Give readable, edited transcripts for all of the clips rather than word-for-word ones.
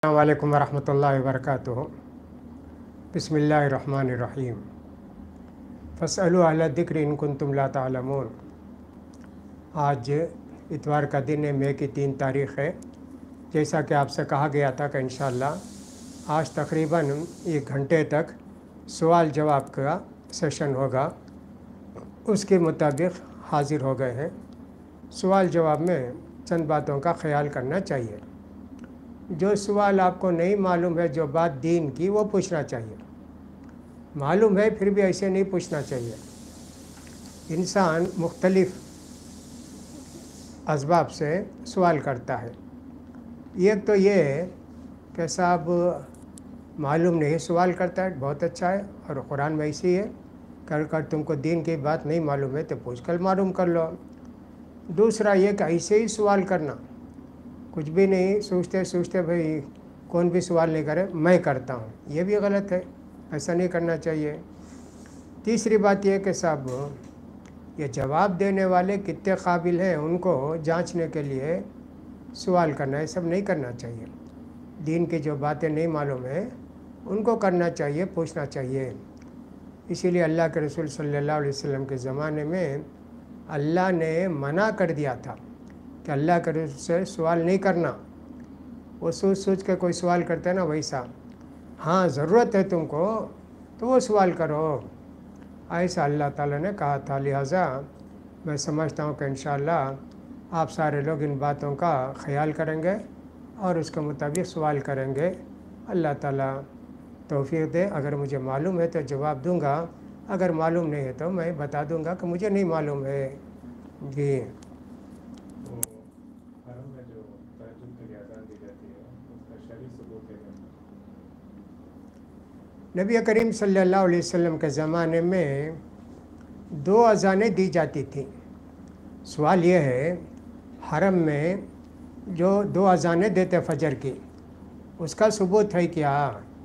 السلام علیکم ورحمۃ اللہ وبرکاتہ۔ بسم اللہ الرحمن الرحیم۔ فاسألوا اہل الذکر ان کنتم لا تعلمون۔ آج اتوار کا دن ہے، مئی کی 3 تاریخ ہے۔ جیسا کہ آپ سے کہا گیا تھا کہ انشاءاللہ آج تقریباً 1 گھنٹے تک سوال جواب کا سیشن ہوگا، اس کے مطابق حاضر ہو گئے ہیں۔ سوال جواب میں چند باتوں کا خیال کرنا چاہیے۔ جو سوال آپ کو نہیں معلوم ہے، جو بات دین کی، وہ پوچھنا چاہیے۔ معلوم ہے پھر بھی ایسے نہیں پوچھنا چاہیے۔ انسان مختلف اسباب سے سوال کرتا ہے۔ ایک تو یہ ہے کہ صاحب معلوم نہیں سوال کرتا ہے، بہت اچھا ہے، اور قرآن میں ایسی ہے کہ تم کو دین کی بات نہیں معلوم ہے تو پوچھ کر معلوم کر لو۔ دوسرا یہ کہ ایسے ہی سوال کرنا، کچھ بھی نہیں سوچتے بھئی کون بھی سوال نہیں کرے میں کرتا ہوں، یہ بھی غلط ہے، ایسا نہیں کرنا چاہیے۔ تیسری بات یہ کہ صاحب یہ جواب دینے والے کتنے قابل ہیں ان کو جانچنے کے لیے سوال کرنا، یہ سب نہیں کرنا چاہیے۔ دین کی جو باتیں نہیں معلوم ہیں ان کو کرنا چاہیے، پوچھنا چاہیے۔ اسی لیے اللہ کے رسول صلی اللہ علیہ وسلم کے زمانے میں اللہ نے منع کر دیا تھا کہ اللہ کے رسول سے سوال نہیں کرنا۔ وہ سوچ کے کوئی سوال کرتے ہیں نا ویسا، ہاں ضرورت ہے تم کو تو وہ سوال کرو، ایسا اللہ تعالیٰ نے کہا تھا۔ لہٰذا میں سمجھتا ہوں کہ انشاءاللہ آپ سارے لوگ ان باتوں کا خیال کریں گے اور اس کے مطابق سوال کریں گے۔ اللہ تعالیٰ توفیق دے۔ اگر مجھے معلوم ہے تو جواب دوں گا، اگر معلوم نہیں ہے تو میں بتا دوں گا کہ مجھے نہیں معلوم ہے۔ جی نبی کریم صلی اللہ علیہ وسلم کے زمانے میں 2 اذانیں دی جاتی تھیں۔ سوال یہ ہے حرم میں جو 2 اذانیں دیتے فجر کی، اس کا ثبوت ہے کیا؟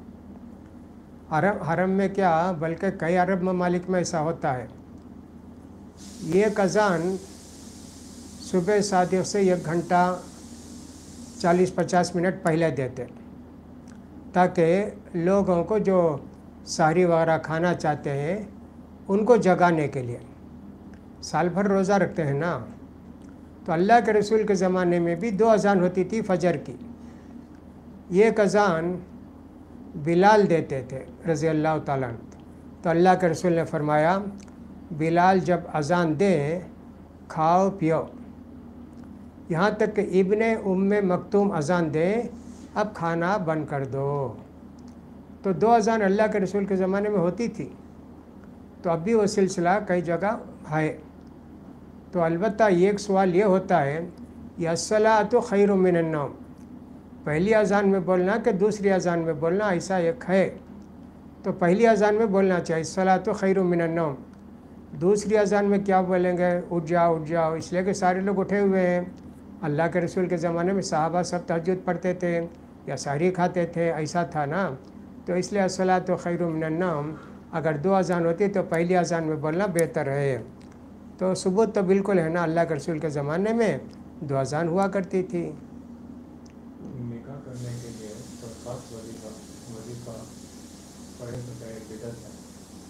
حرم میں کیا بلکہ کئی عرب ممالک میں ایسا ہوتا ہے۔ ایک اذان صبح صادق سے 1 گھنٹہ 40-50 منٹ پہلے دیتے، تاکہ لوگوں کو جو سحری وغیرہ کھانا چاہتے ہیں ان کو جگانے کے لیے۔ سال بھر روزہ رکھتے ہیں نا، تو اللہ کے رسول کے زمانے میں بھی 2 اذان ہوتی تھی فجر کی۔ ایک اذان بلال دیتے تھے رضی اللہ تعالیٰ عنہ، تو اللہ کے رسول نے فرمایا بلال جب اذان دیں کھاؤ پیو، یہاں تک کہ ابن مکتوم اذان دیں اب کھانا بند کر دو۔ تو 2 اذان اللہ کے رسول کے زمانے میں ہوتی تھی، تو اب بھی وہ سلسلہ کئی جگہ ہے۔ تو البتہ ایک سوال یہ ہوتا ہے یا الصلاۃ خیر من النوم، پہلی اذان میں بولنا کہ دوسری اذان میں بولنا، ایسا ایک ہے تو پہلی اذان میں بولنا چاہیے الصلاۃ خیر من النوم۔ دوسری اذان میں کیا بولیں گے اٹھ جاؤ اٹھ جاؤ، اس لیے کہ سارے لوگ اٹھے ہوئے ہیں۔ اللہ کے رسول کے زمانے میں صحابہ سب تہجد پڑھتے تھے یا سحری کھاتے تھے، ایسا تھا نا، تو اس لیے الصلاۃ خیر من النوم اگر 2 اذان ہوتی تو پہلی اذان میں بولنا بہتر ہے۔ تو ثبوت تو بالکل ہے نا، اللہ کے رسول کے زمانے میں 2 اذان ہوا کرتی تھی۔ نکاح کرنے کے لیے کوئی خاص وظیفہ پڑھے تو کیا ایک بدعت ہے؟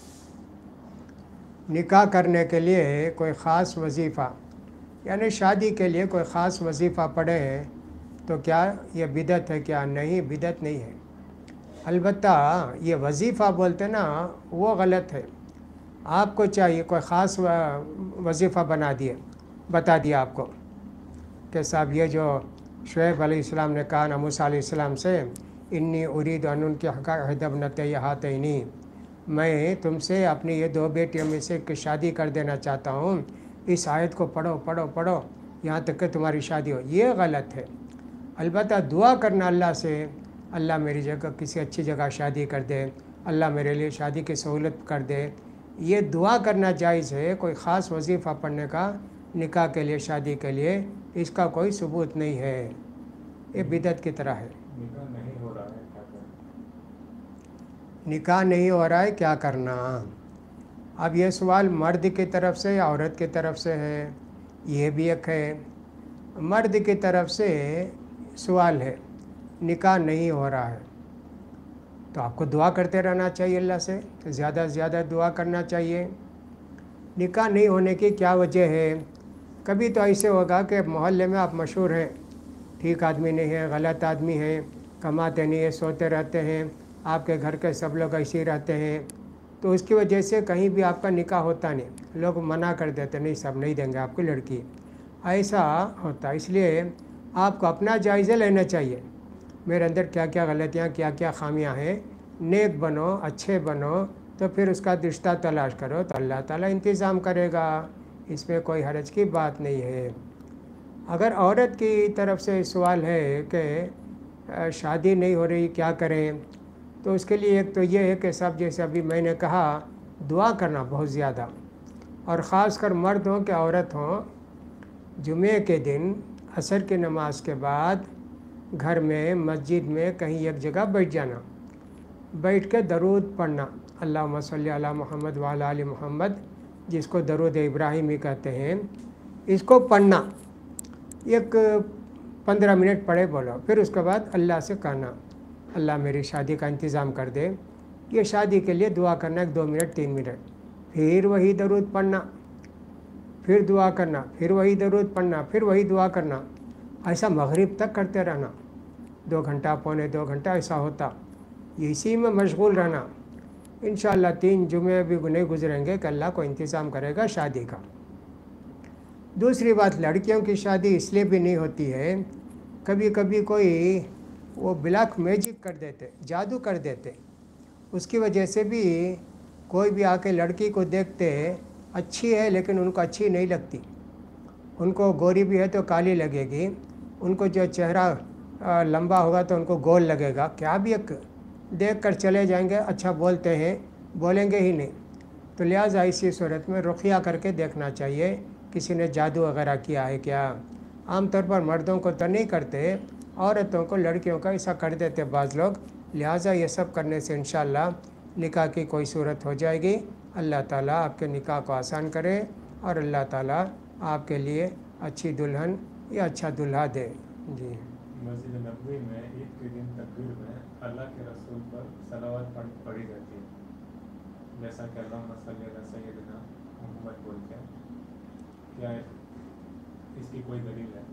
نکاح کرنے کے لیے کوئی خاص وظیفہ، یعنی شادی کے لیے کوئی خاص وظیفہ پڑھے تو کیا یہ بدعت ہے؟ کیا نہیں، بدعت نہیں ہے۔ البتہ یہ وظیفہ بولتے نا وہ غلط ہے۔ آپ کو چاہیے کوئی خاص وظیفہ بتا دیا آپ کو کہ صاحب یہ جو شعیب علیہ السلام نے کہا نا موسیٰ علیہ السلام سے، انی ارید ان انکح احدی ابنتی ہاتین، میں تم سے اپنی یہ 2 بیٹیوں میں سے کی شادی کر دینا چاہتا ہوں، اس آیت کو پڑھو پڑھو پڑھو یہاں تک کہ تمہاری شادی ہو، یہ غلط ہے۔ البتہ دعا کرنا اللہ سے، اللہ میری جگہ کسی اچھی جگہ شادی کر دے، اللہ میرے لیے شادی کی سہولت کر دے، یہ دعا کرنا جائز ہے۔ کوئی خاص وظیفہ پڑھنے کا نکاح کے لیے شادی کے لیے اس کا کوئی ثبوت نہیں ہے، یہ بدعت کی طرح ہے۔ نکاح نہیں ہو رہا ہے کیا کرنا؟ نکاح نہیں ہو رہا ہے کیا کرنا؟ اب یہ سوال مرد کی طرف سے یا عورت کی طرف سے ہے؟ یہ بھی ایک ہے۔ مرد کی طرف سے سوال ہے نکاح نہیں ہو رہا ہے تو آپ کو دعا کرتے رہنا چاہیے، اللہ سے زیادہ سے زیادہ دعا کرنا چاہیے۔ نکاح نہیں ہونے کی کیا وجہ ہے؟ کبھی تو ایسے ہوگا کہ محلے میں آپ مشہور ہیں، ٹھیک آدمی نہیں ہے، غلط آدمی ہیں، کماتے نہیں ہیں، سوتے رہتے ہیں، آپ کے گھر کے سب لوگ ایسے ہی رہتے ہیں، تو اس کی وجہ سے کہیں بھی آپ کا نکاح ہوتا نہیں، لوگ منع کر دیتے نہیں، سب نہیں دیں گے آپ کی لڑکی، ایسا ہوتا۔ اس لیے آپ کو اپنا جائزہ لینا چاہیے، میرے اندر کیا کیا غلطیاں، کیا کیا خامیاں ہیں، نیک بنو، اچھے بنو، تو پھر اس کا رشتہ تلاش کرو تو اللہ تعالیٰ انتظام کرے گا، اس میں کوئی حرج کی بات نہیں ہے۔ اگر عورت کی طرف سے سوال ہے کہ شادی نہیں ہو رہی کیا کریں، تو اس کے لیے ایک تو یہ ہے کہ سب جیسے ابھی میں نے کہا دعا کرنا بہت زیادہ، اور خاص کر مرد ہوں کہ عورت ہوں، جمعے کے دن عصر کی نماز کے بعد گھر میں، مسجد میں، کہیں ایک جگہ بیٹھ جانا، بیٹھ کے درود پڑھنا، اللہم صلی علی محمد وعلی آل محمد، جس کو درود ابراہیمی کہتے ہیں، اس کو پڑھنا، ایک 15 منٹ پڑھے بولو، پھر اس کے بعد اللہ سے کہنا اللہ میری شادی کا انتظام کر دے، یہ شادی کے لیے دعا کرنا 2 منٹ 3 منٹ، پھر وہی درود پڑھنا، پھر دعا کرنا، پھر وہی درود پڑھنا، پھر وہی دعا کرنا، ایسا مغرب تک کرتے رہنا، 2 گھنٹہ پونے 2 گھنٹہ ایسا ہوتا، اسی میں مشغول رہنا، انشاءاللہ 3 جمعے بھی نہیں گزریں گے کہ اللہ کو انتظام کرے گا شادی کا۔ دوسری بات، لڑکیوں کی شادی اس لیے بھی نہیں ہوتی ہے، کبھی کبھی کوئی وہ بلیک میجک کر دیتے، جادو کر دیتے، اس کی وجہ سے بھی کوئی بھی آ کے لڑکی کو دیکھتے اچھی ہے لیکن ان کو اچھی نہیں لگتی، ان کو گوری بھی ہے تو کالی لگے گی، ان کو جو چہرہ لمبا ہوگا تو ان کو گول لگے گا، کیا بھی ایک دیکھ کر چلے جائیں گے، اچھا بولتے ہیں، بولیں گے ہی نہیں، تو لہٰذا اسی صورت میں رقیہ کر کے دیکھنا چاہیے کسی نے جادو وغیرہ کیا ہے کیا۔ عام طور پر مردوں کو تو نہیں کرتے، عورتوں کو، لڑکیوں کا ایسا کر دیتے بعض لوگ، لہٰذا یہ سب کرنے سے انشاءاللہ نکاح کی کوئی صورت ہو جائے گی۔ اللہ تعالیٰ آپ کے نکاح کو آسان کرے اور اللہ تعالیٰ آپ کے لیے اچھی دلہن یا اچھا دلہا دے۔ جی، مسجد نبوی میں عید کے دن تکبیر میں اللہ کے رسول پر صلوات پڑھی جاتی ہے، جیسا کہ اللہم صلی علی سیدنا محمد بولتے ہیں، کیا اس کی کوئی دلیل ہے؟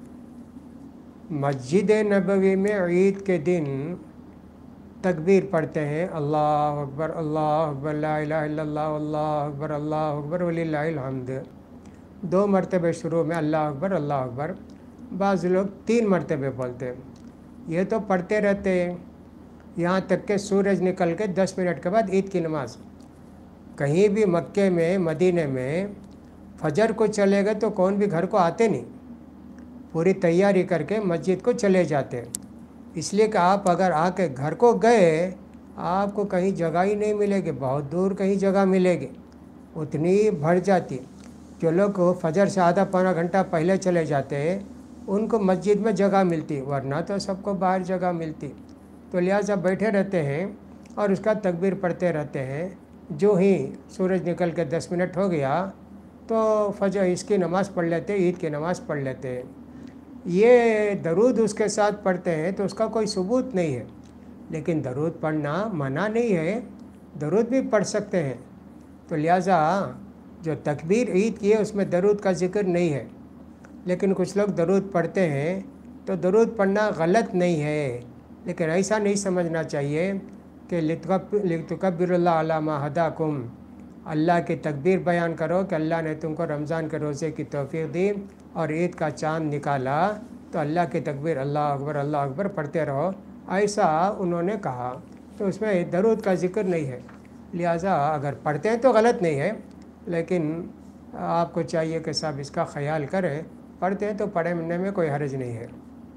مسجد نبوی میں عید کے دن تکبیر پڑھتے ہیں، اللہ اکبر لا الہ الا اللہ، اللہ اکبر وللہ الحمد، 2 مرتبہ شروع میں اللہ اکبر، بعض لوگ 3 مرتبہ بولتے ہیں، یہ تو پڑھتے رہتے ہیں یہاں تک کہ سورج نکل کے 10 منٹ کے بعد عید کی نماز۔ کہیں بھی مکے میں، مدینے میں فجر کو چلے گئے تو کون بھی گھر کو آتے نہیں، پوری تیاری کر کے مسجد کو چلے جاتے، اس لیے کہ آپ اگر آ کے گھر کو گئے آپ کو کہیں جگہ ہی نہیں ملے گی، بہت دور کہیں جگہ ملے گی، اتنی بھر جاتی۔ جو لوگ فجر سے آدھا پونا گھنٹہ پہلے چلے جاتے ہیں ان کو مسجد میں جگہ ملتی، ورنہ تو سب کو باہر جگہ ملتی، تو لہٰذا بیٹھے رہتے ہیں اور اس کا تکبیر پڑھتے رہتے ہیں، جو ہی سورج نکل کے 10 منٹ ہو گیا تو فجر اس کی نماز پڑھ لیتے، عید کی نماز پڑھ لیتے ہیں۔ یہ درود اس کے ساتھ پڑھتے ہیں تو اس کا کوئی ثبوت نہیں ہے، لیکن درود پڑھنا منع نہیں ہے، درود بھی پڑھ سکتے ہیں، تو لہٰذا جو تکبیر عید کی ہے اس میں درود کا ذکر نہیں ہے، لیکن کچھ لوگ درود پڑھتے ہیں، تو درود پڑھنا غلط نہیں ہے، لیکن ایسا نہیں سمجھنا چاہیے کہ لِتُكَبِّرُوا اللَّهَ عَلَىٰ مَا هَدَاكُمْ، اللہ کی تکبیر بیان کرو کہ اللہ نے تم کو رمضان کے روزے کی توفیق دی اور عید کا چاند نکالا تو اللہ کی تکبیر اللہ اکبر پڑھتے رہو، ایسا انہوں نے کہا، تو اس میں درود کا ذکر نہیں ہے، لہٰذا اگر پڑھتے ہیں تو غلط نہیں ہے، لیکن آپ کو چاہیے کہ سب اس کا خیال کریں، پڑھتے ہیں تو پڑھنے میں کوئی حرج نہیں ہے۔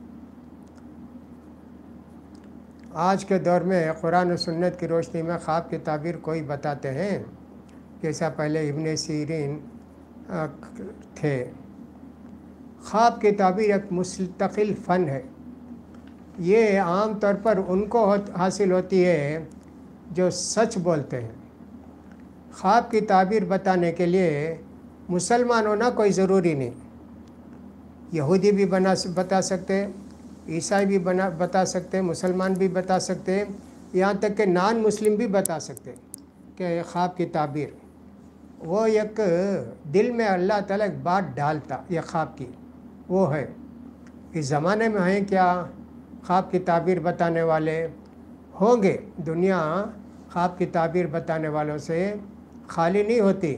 آج کے دور میں قرآن و سنت کی روشنی میں خواب کی تعبیر کوئی بتاتے ہیں، جیسا پہلے ابن سیرین تھے۔ خواب کی تعبیر ایک مستقل فن ہے، یہ عام طور پر ان کو حاصل ہوتی ہے جو سچ بولتے ہیں۔ خواب کی تعبیر بتانے کے لیے مسلمان ہونا کوئی ضروری نہیں، یہودی بھی بتا سکتے، عیسائی بھی بتا سکتے ہیں، مسلمان بھی بتا سکتے ہیں، یہاں تک کہ نان مسلم بھی بتا سکتے ہیں کہ خواب کی تعبیر وہ ایک دل میں اللہ تعالیٰ ایک بات ڈالتا، یہ خواب کی وہ ہے۔ اس زمانے میں ہیں کیا خواب کی تعبیر بتانے والے؟ ہوں گے۔ دنیا خواب کی تعبیر بتانے والوں سے خالی نہیں ہوتی۔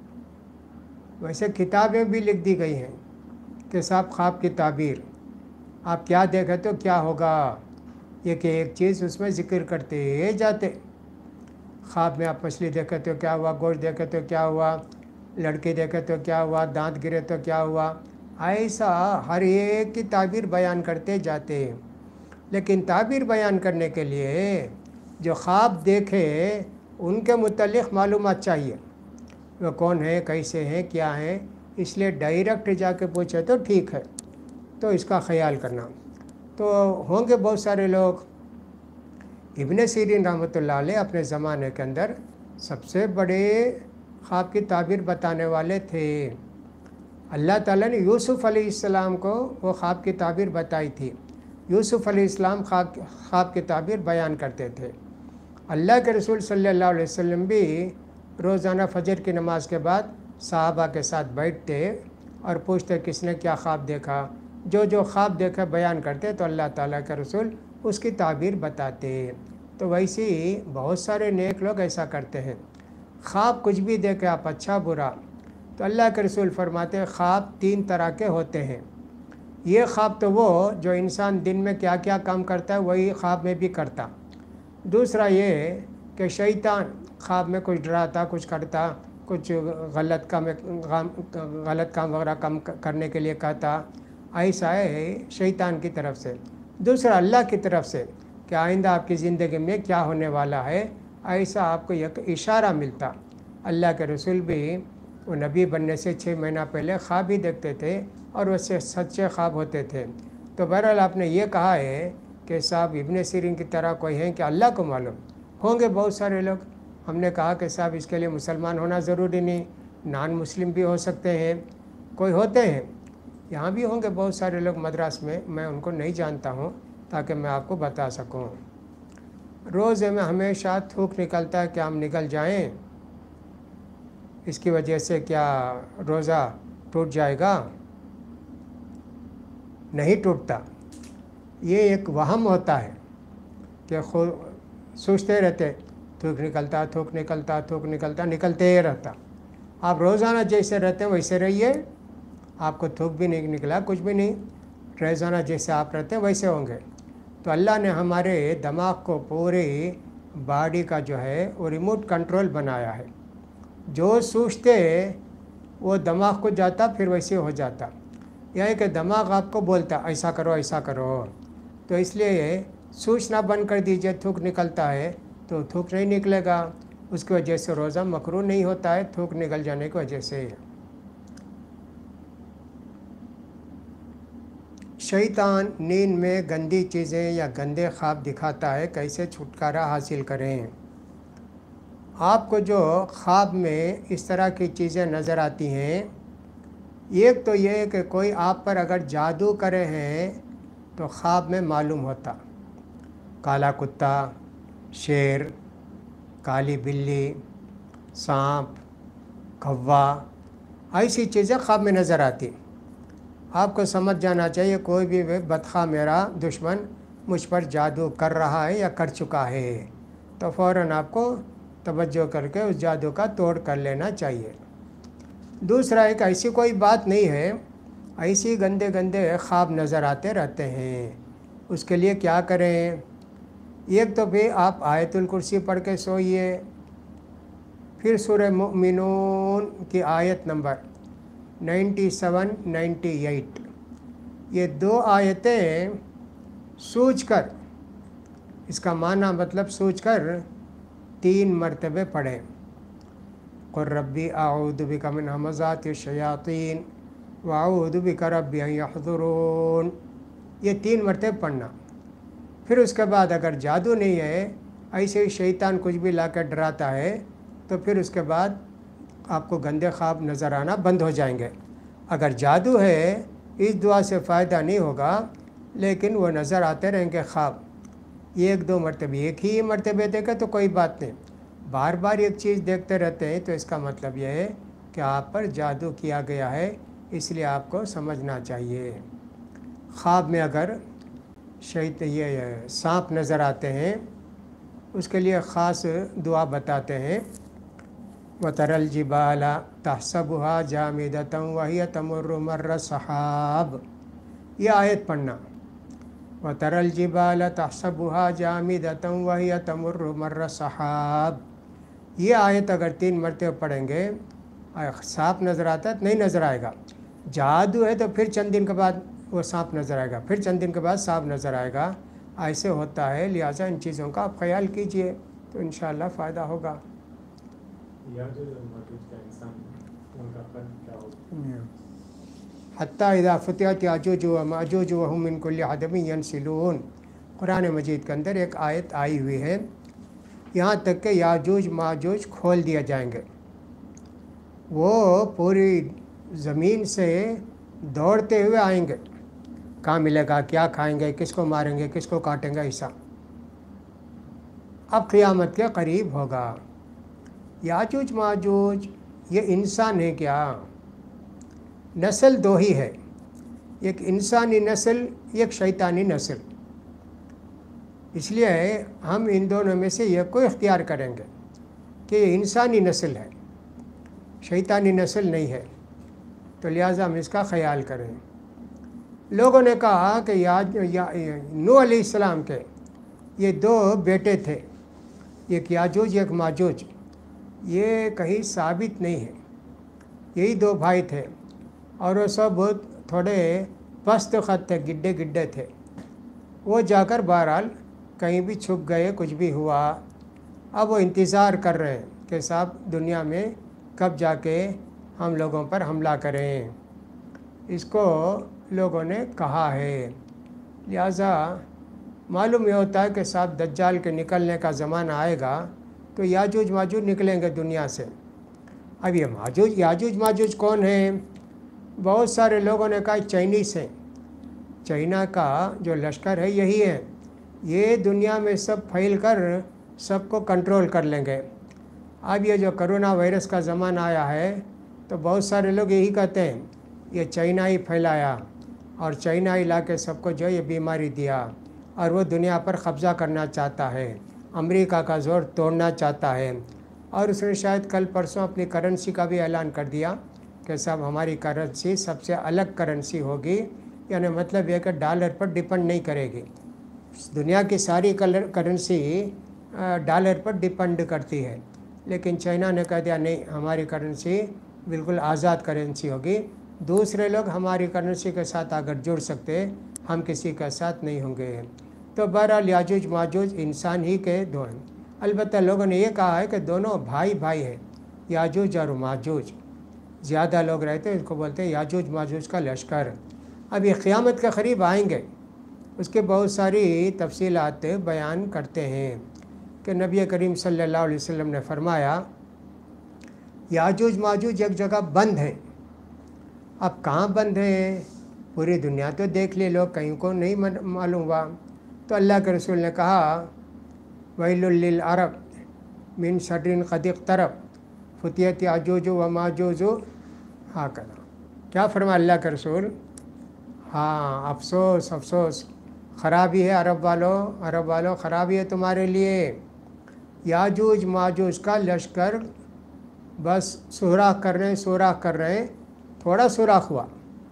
ویسے کتابیں بھی لکھ دی گئی ہیں کہ صاحب خواب کی تعبیر آپ کیا دیکھے تو کیا ہوگا، یہ کہ ایک چیز اس میں ذکر کرتے جاتے۔ خواب میں آپ مچھلی دیکھے تو کیا ہوا، گوشت دیکھے تو کیا ہوا، لڑکی دیکھے تو کیا ہوا، دانت گرے تو کیا ہوا، ایسا ہر ایک کی تعبیر بیان کرتے جاتے۔ لیکن تعبیر بیان کرنے کے لیے جو خواب دیکھے ان کے متعلق معلومات چاہیے، وہ کون ہے، کیسے ہیں، کیا ہیں۔ اس لیے ڈائریکٹ جا کے پوچھے تو ٹھیک ہے، تو اس کا خیال کرنا۔ تو ہوں گے بہت سارے لوگ۔ ابن سیرین رحمۃ اللہ علیہ اپنے زمانے کے اندر سب سے بڑے خواب کی تعبیر بتانے والے تھے۔ اللہ تعالیٰ نے یوسف علیہ السلام کو وہ خواب کی تعبیر بتائی تھی۔ یوسف علیہ السلام خواب کی تعبیر بیان کرتے تھے۔ اللہ کے رسول صلی اللہ علیہ وسلم بھی روزانہ فجر کی نماز کے بعد صحابہ کے ساتھ بیٹھتے اور پوچھتے کس نے کیا خواب دیکھا، جو خواب دیکھا بیان کرتے تو اللہ تعالیٰ کے رسول اس کی تعبیر بتاتے۔ تو ویسے ہی بہت سارے نیک لوگ ایسا کرتے ہیں۔ خواب کچھ بھی دیکھے آپ، اچھا برا، تو اللہ کے رسول فرماتے ہیں خواب 3 طرح کے ہوتے ہیں۔ یہ خواب تو وہ جو انسان دن میں کیا کیا کام کرتا ہے وہی خواب میں بھی کرتا۔ دوسرا یہ کہ شیطان خواب میں کچھ ڈراتا، کچھ کرتا، کچھ غلط کام وغیرہ کام کرنے کے لیے کہتا، ایسا ہے شیطان کی طرف سے۔ دوسرا اللہ کی طرف سے کہ آئندہ آپ کی زندگی میں کیا ہونے والا ہے، ایسا آپ کو ایک اشارہ ملتا۔ اللہ کے رسول بھی وہ نبی بننے سے 6 مہینہ پہلے خواب ہی دیکھتے تھے اور وہ سچے خواب ہوتے تھے۔ تو بہرحال آپ نے یہ کہا ہے کہ صاحب ابن سیرین کی طرح کوئی ہیں کہ اللہ کو معلوم، ہوں گے بہت سارے لوگ۔ ہم نے کہا کہ صاحب اس کے لیے مسلمان ہونا ضروری نہیں، نان مسلم بھی ہو سکتے ہیں، کوئی ہوتے ہیں، یہاں بھی ہوں گے بہت سارے لوگ مدراس میں ان کو نہیں جانتا ہوں تاکہ میں آپ کو بتا سکوں۔ روزے میں ہمیشہ تھوک نکلتا ہے، کیا ہم نکل جائیں؟ اس کی وجہ سے کیا روزہ ٹوٹ جائے گا؟ نہیں ٹوٹتا۔ یہ ایک وہم ہوتا ہے کہ خود سوچتے رہتے تھوک نکلتا، تھوک نکلتا، تھوک نکلتا، نکلتے ہی رہتا۔ آپ روزانہ جیسے رہتے ہیں ویسے رہیے، آپ کو تھوک بھی نہیں نکلا، کچھ بھی نہیں، روزانہ جیسے آپ رہتے ہیں ویسے ہوں گے۔ تو اللہ نے ہمارے دماغ کو پوری باڈی کا جو ہے وہ ریموٹ کنٹرول بنایا ہے۔ جو سوچتے وہ دماغ کو جاتا پھر ویسے ہو جاتا، یعنی کہ دماغ آپ کو بولتا ایسا کرو ایسا کرو۔ تو اس لیے سوچنا بند کر دیجئے، تھوک نکلتا ہے تو تھوک نہیں نکلے گا، اس کی وجہ سے روزہ مکروہ نہیں ہوتا ہے، تھوک نکل جانے کی وجہ سے۔ شیطان نیند میں گندی چیزیں یا گندے خواب دکھاتا ہے، کیسے چھٹکارا حاصل کریں؟ آپ کو جو خواب میں اس طرح کی چیزیں نظر آتی ہیں، ایک تو یہ کہ کوئی آپ پر اگر جادو کرے ہیں تو خواب میں معلوم ہوتا، کالا کتا، شیر، کالی بلی، سانپ، کوا، ایسی چیزیں خواب میں نظر آتی۔ آپ کو سمجھ جانا چاہیے کوئی بھی بدخواہ میرا دشمن مجھ پر جادو کر رہا ہے یا کر چکا ہے، تو فوراً آپ کو توجہ کر کے اس جادو کا توڑ کر لینا چاہیے۔ دوسرا ایک ایسی کوئی بات نہیں ہے، ایسی گندے گندے خواب نظر آتے رہتے ہیں، اس کے لیے کیا کریں؟ ایک تو بھی آپ آیت الکرسی پڑھ کے سوئیے، پھر سورہ مؤمنون کی آیت نمبر 97 98، یہ 2 آیتیں سوچ کر، اس کا معنی مطلب سوچ کر 3 مرتبے پڑھیں۔ قل ربی اعوذ بک من همزات الشیاطین واعوذ بک ربی ان یحضرون، یہ 3 مرتبے پڑھنا۔ پھر اس کے بعد اگر جادو نہیں ہے، ایسے ہی شیطان کچھ بھی لا کر ڈراتا ہے، تو پھر اس کے بعد آپ کو گندے خواب نظر آنا بند ہو جائیں گے۔ اگر جادو ہے، اس دعا سے فائدہ نہیں ہوگا، لیکن وہ نظر آتے رہیں گے خواب. ایک دو مرتبہ ایک ہی مرتبہ دیکھے تو کوئی بات نہیں, بار بار ایک چیز دیکھتے رہتے ہیں تو اس کا مطلب یہ ہے کہ آپ پر جادو کیا گیا ہے, اس لیے آپ کو سمجھنا چاہیے. خواب میں اگر یہ سانپ نظر آتے ہیں اس کے لیے خاص دعا بتاتے ہیں. وَتَرَى الْجِبَالَ تَحْسَبُهَا جَامِدَةً وَهِيَ تَمُرُّ مَرَّ السَّحَابِ, یہ آیت پڑھنا. وَتَرَى الْجِبَالَ تَحْسَبُهَا جَامِدَةً وَهِيَ تَمُرُّ مَرَّ السَّحَابِ, یہ آیت اگر 3 مرتبہ پڑھیں گے, سانپ نظر آتا ہے نہیں نظر آئے گا. جادو ہے تو پھر چند دن کے بعد وہ سانپ نظر آئے گا, پھر چند دن کے بعد سانپ نظر آئے گا, ایسے ہوتا ہے. لہٰذا ان چیزوں کا آپ خیال کیجئے تو انشاءاللہ فائدہ ہوگا. حتیٰ اذا فتحت یاجوج و ماجوج وهم من کل حدب ینسلون, قرآن مجید کے اندر ایک آیت آئی ہوئی ہے, یہاں تک کہ یاجوج ماجوج کھول دیا جائیں گے. وہ پوری زمین سے دوڑتے ہوئے آئیں گے. کہاں ملے گا, کیا کھائیں گے, کس کو ماریں گے, کس کو کاٹیں گے, ایسا اب قیامت کے قریب ہوگا. یاجوج ماجوج یہ انسان ہے کیا؟ نسل 2 ہی ہے, ایک انسانی نسل ایک شیطانی نسل. اس لیے ہم ان دونوں میں سے ایک کو اختیار کریں گے کہ یہ انسانی نسل ہے, شیطانی نسل نہیں ہے, تو لہٰذا ہم اس کا خیال کریں. لوگوں نے کہا کہ نوح علیہ السلام کے یہ 2 بیٹے تھے, ایک یاجوج ایک ماجوج, یہ کہیں ثابت نہیں ہے. یہی 2 بھائی تھے اور وہ سب تھوڑے پست خط تھے, گڈھے گڈھے تھے. وہ جا کر بہرحال کہیں بھی چھپ گئے, کچھ بھی ہوا. اب وہ انتظار کر رہے ہیں کہ صاحب دنیا میں کب جا کے ہم لوگوں پر حملہ کریں. اس کو لوگوں نے کہا ہے. لہٰذا معلوم یہ ہوتا ہے کہ صاحب دجال کے نکلنے کا زمانہ آئے گا تو یاجوج ماجوج نکلیں گے دنیا سے. اب یہ یاجوج ماجوج کون ہیں؟ بہت سارے لوگوں نے کہا چائنیز ہیں. چائنا کا جو لشکر ہے یہی ہے, یہ دنیا میں سب پھیل کر سب کو کنٹرول کر لیں گے. اب یہ جو کرونا وائرس کا زمانہ آیا ہے تو بہت سارے لوگ یہی کہتے ہیں یہ چائنا ہی پھیلایا اور چائنا ہی لا کے سب کو جو یہ بیماری دیا, اور وہ دنیا پر قبضہ کرنا چاہتا ہے, امریکہ کا زور توڑنا چاہتا ہے. اور اس نے شاید کل پرسوں اپنی کرنسی کا بھی اعلان کر دیا کہ صاحب ہماری کرنسی سب سے الگ کرنسی ہوگی, یعنی مطلب یہ کہ ڈالر پر ڈپینڈ نہیں کرے گی. دنیا کی ساری کرنسی ڈالر پر ڈپینڈ کرتی ہے, لیکن چائنا نے کہہ دیا نہیں, ہماری کرنسی بالکل آزاد کرنسی ہوگی. دوسرے لوگ ہماری کرنسی کے ساتھ اگر جڑ سکتے, ہم کسی کے ساتھ نہیں ہوں گے. تو بہرحال یاجوج ماجوج انسان ہی کے 2 ہیں. البتہ لوگوں نے یہ کہا ہے کہ دونوں بھائی بھائی ہیں, یاجوج اور ماجوج. زیادہ لوگ رہتے ہیں اس کو بولتے ہیں یاجوج ماجوج کا لشکر. اب یہ قیامت کے قریب آئیں گے, اس کے بہت ساری تفصیلات بیان کرتے ہیں کہ نبی کریم صلی اللہ علیہ وسلم نے فرمایا یاجوج ماجوج ایک جگہ بند ہیں. اب کہاں بند ہیں؟ پوری دنیا تو دیکھ لی, لوگ کہیں کو نہیں معلوم ہوا. تو اللہ کے رسول نے کہا ویل للعرب من شر قد اقترب فتحت یاجوج و ماجوج ہاکذا. کیا فرمایا اللہ کے رسول؟ ہاں افسوس افسوس, خرابی ہے عرب والوں خرابی ہے تمہارے لیے. یاجوج ماجوج کا لشکر بس سوراخ کر رہے ہیں, تھوڑا سوراخ ہوا.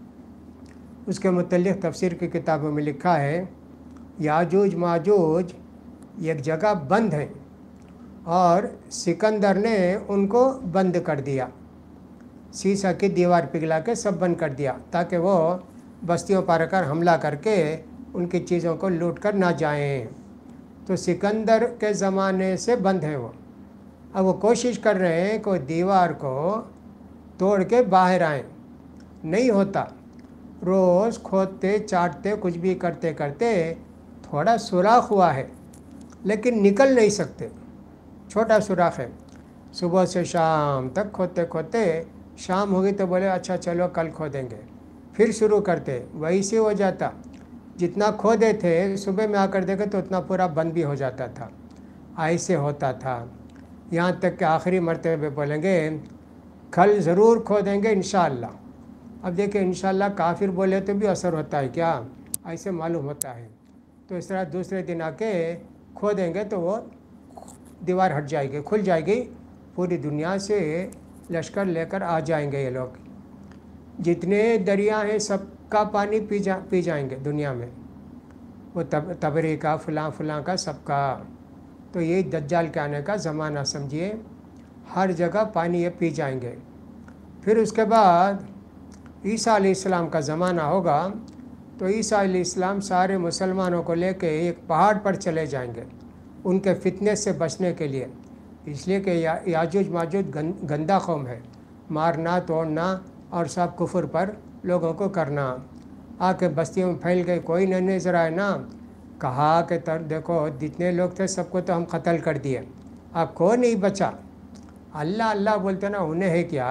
اس کے متعلق تفسیر کی کتابوں میں لکھا ہے یاجوج ماجوج ایک جگہ بند ہیں اور سکندر نے ان کو بند کر دیا, سیسا کی دیوار پگھلا کے سب بند کر دیا تاکہ وہ بستیوں پر کر حملہ کر کے ان کی چیزوں کو لوٹ کر نہ جائیں. تو سکندر کے زمانے سے بند ہے وہ. اب وہ کوشش کر رہے ہیں کہ دیوار کو توڑ کے باہر آئیں, نہیں ہوتا. روز کھودتے چاٹتے کچھ بھی کرتے کرتے تھوڑا سوراخ ہوا ہے لیکن نکل نہیں سکتے, چھوٹا سوراخ ہے. صبح سے شام تک کھودتے شام ہوگی تو بولے اچھا چلو کل کھودیں گے, پھر شروع کرتے, وہی سے ہو جاتا. جتنا کھودے تھے صبح میں آ کر دیکھے تو اتنا پورا بند بھی ہو جاتا تھا، ایسے ہوتا تھا، یہاں تک کہ آخری مرتبہ بولیں گے کل ضرور کھودیں گے انشاءاللہ۔ اب دیکھیں انشاءاللہ کافر بولے تو بھی اثر ہوتا ہے کیا؟ ایسے معلوم ہوتا ہے۔ تو اس طرح دوسرے دن آ کے کھودیں گے تو وہ دیوار ہٹ جائے گی، کھل جائے گی، پوری دنیا سے لشکر لے کر آ جائیں گے یہ لوگ، جتنے دریا ہیں سب کا پانی پی جائیں گے دنیا میں، وہ تبری کا فلاں فلاں کا سب کا۔ تو یہی دجال کے آنے کا زمانہ سمجھیے، ہر جگہ پانی یہ پی جائیں گے۔ پھر اس کے بعد عیسیٰ علیہ السلام کا زمانہ ہوگا، تو عیسیٰ علیہ السلام سارے مسلمانوں کو لے کے ایک پہاڑ پر چلے جائیں گے ان کے فتنے سے بچنے کے لیے، اس لیے کہ یاجوج ماجوج گندہ قوم ہے، مارنا توڑنا اور سب کفر پر لوگوں کو کرنا۔ آ کے بستیوں میں پھیل گئے، کوئی نہ نظر آئے نا، کہا کہ دیکھو جتنے لوگ تھے سب کو تو ہم قتل کر دیے، اب کوئی نہیں بچا۔ اللہ اللہ بولتے نا، انہیں ہے کیا؟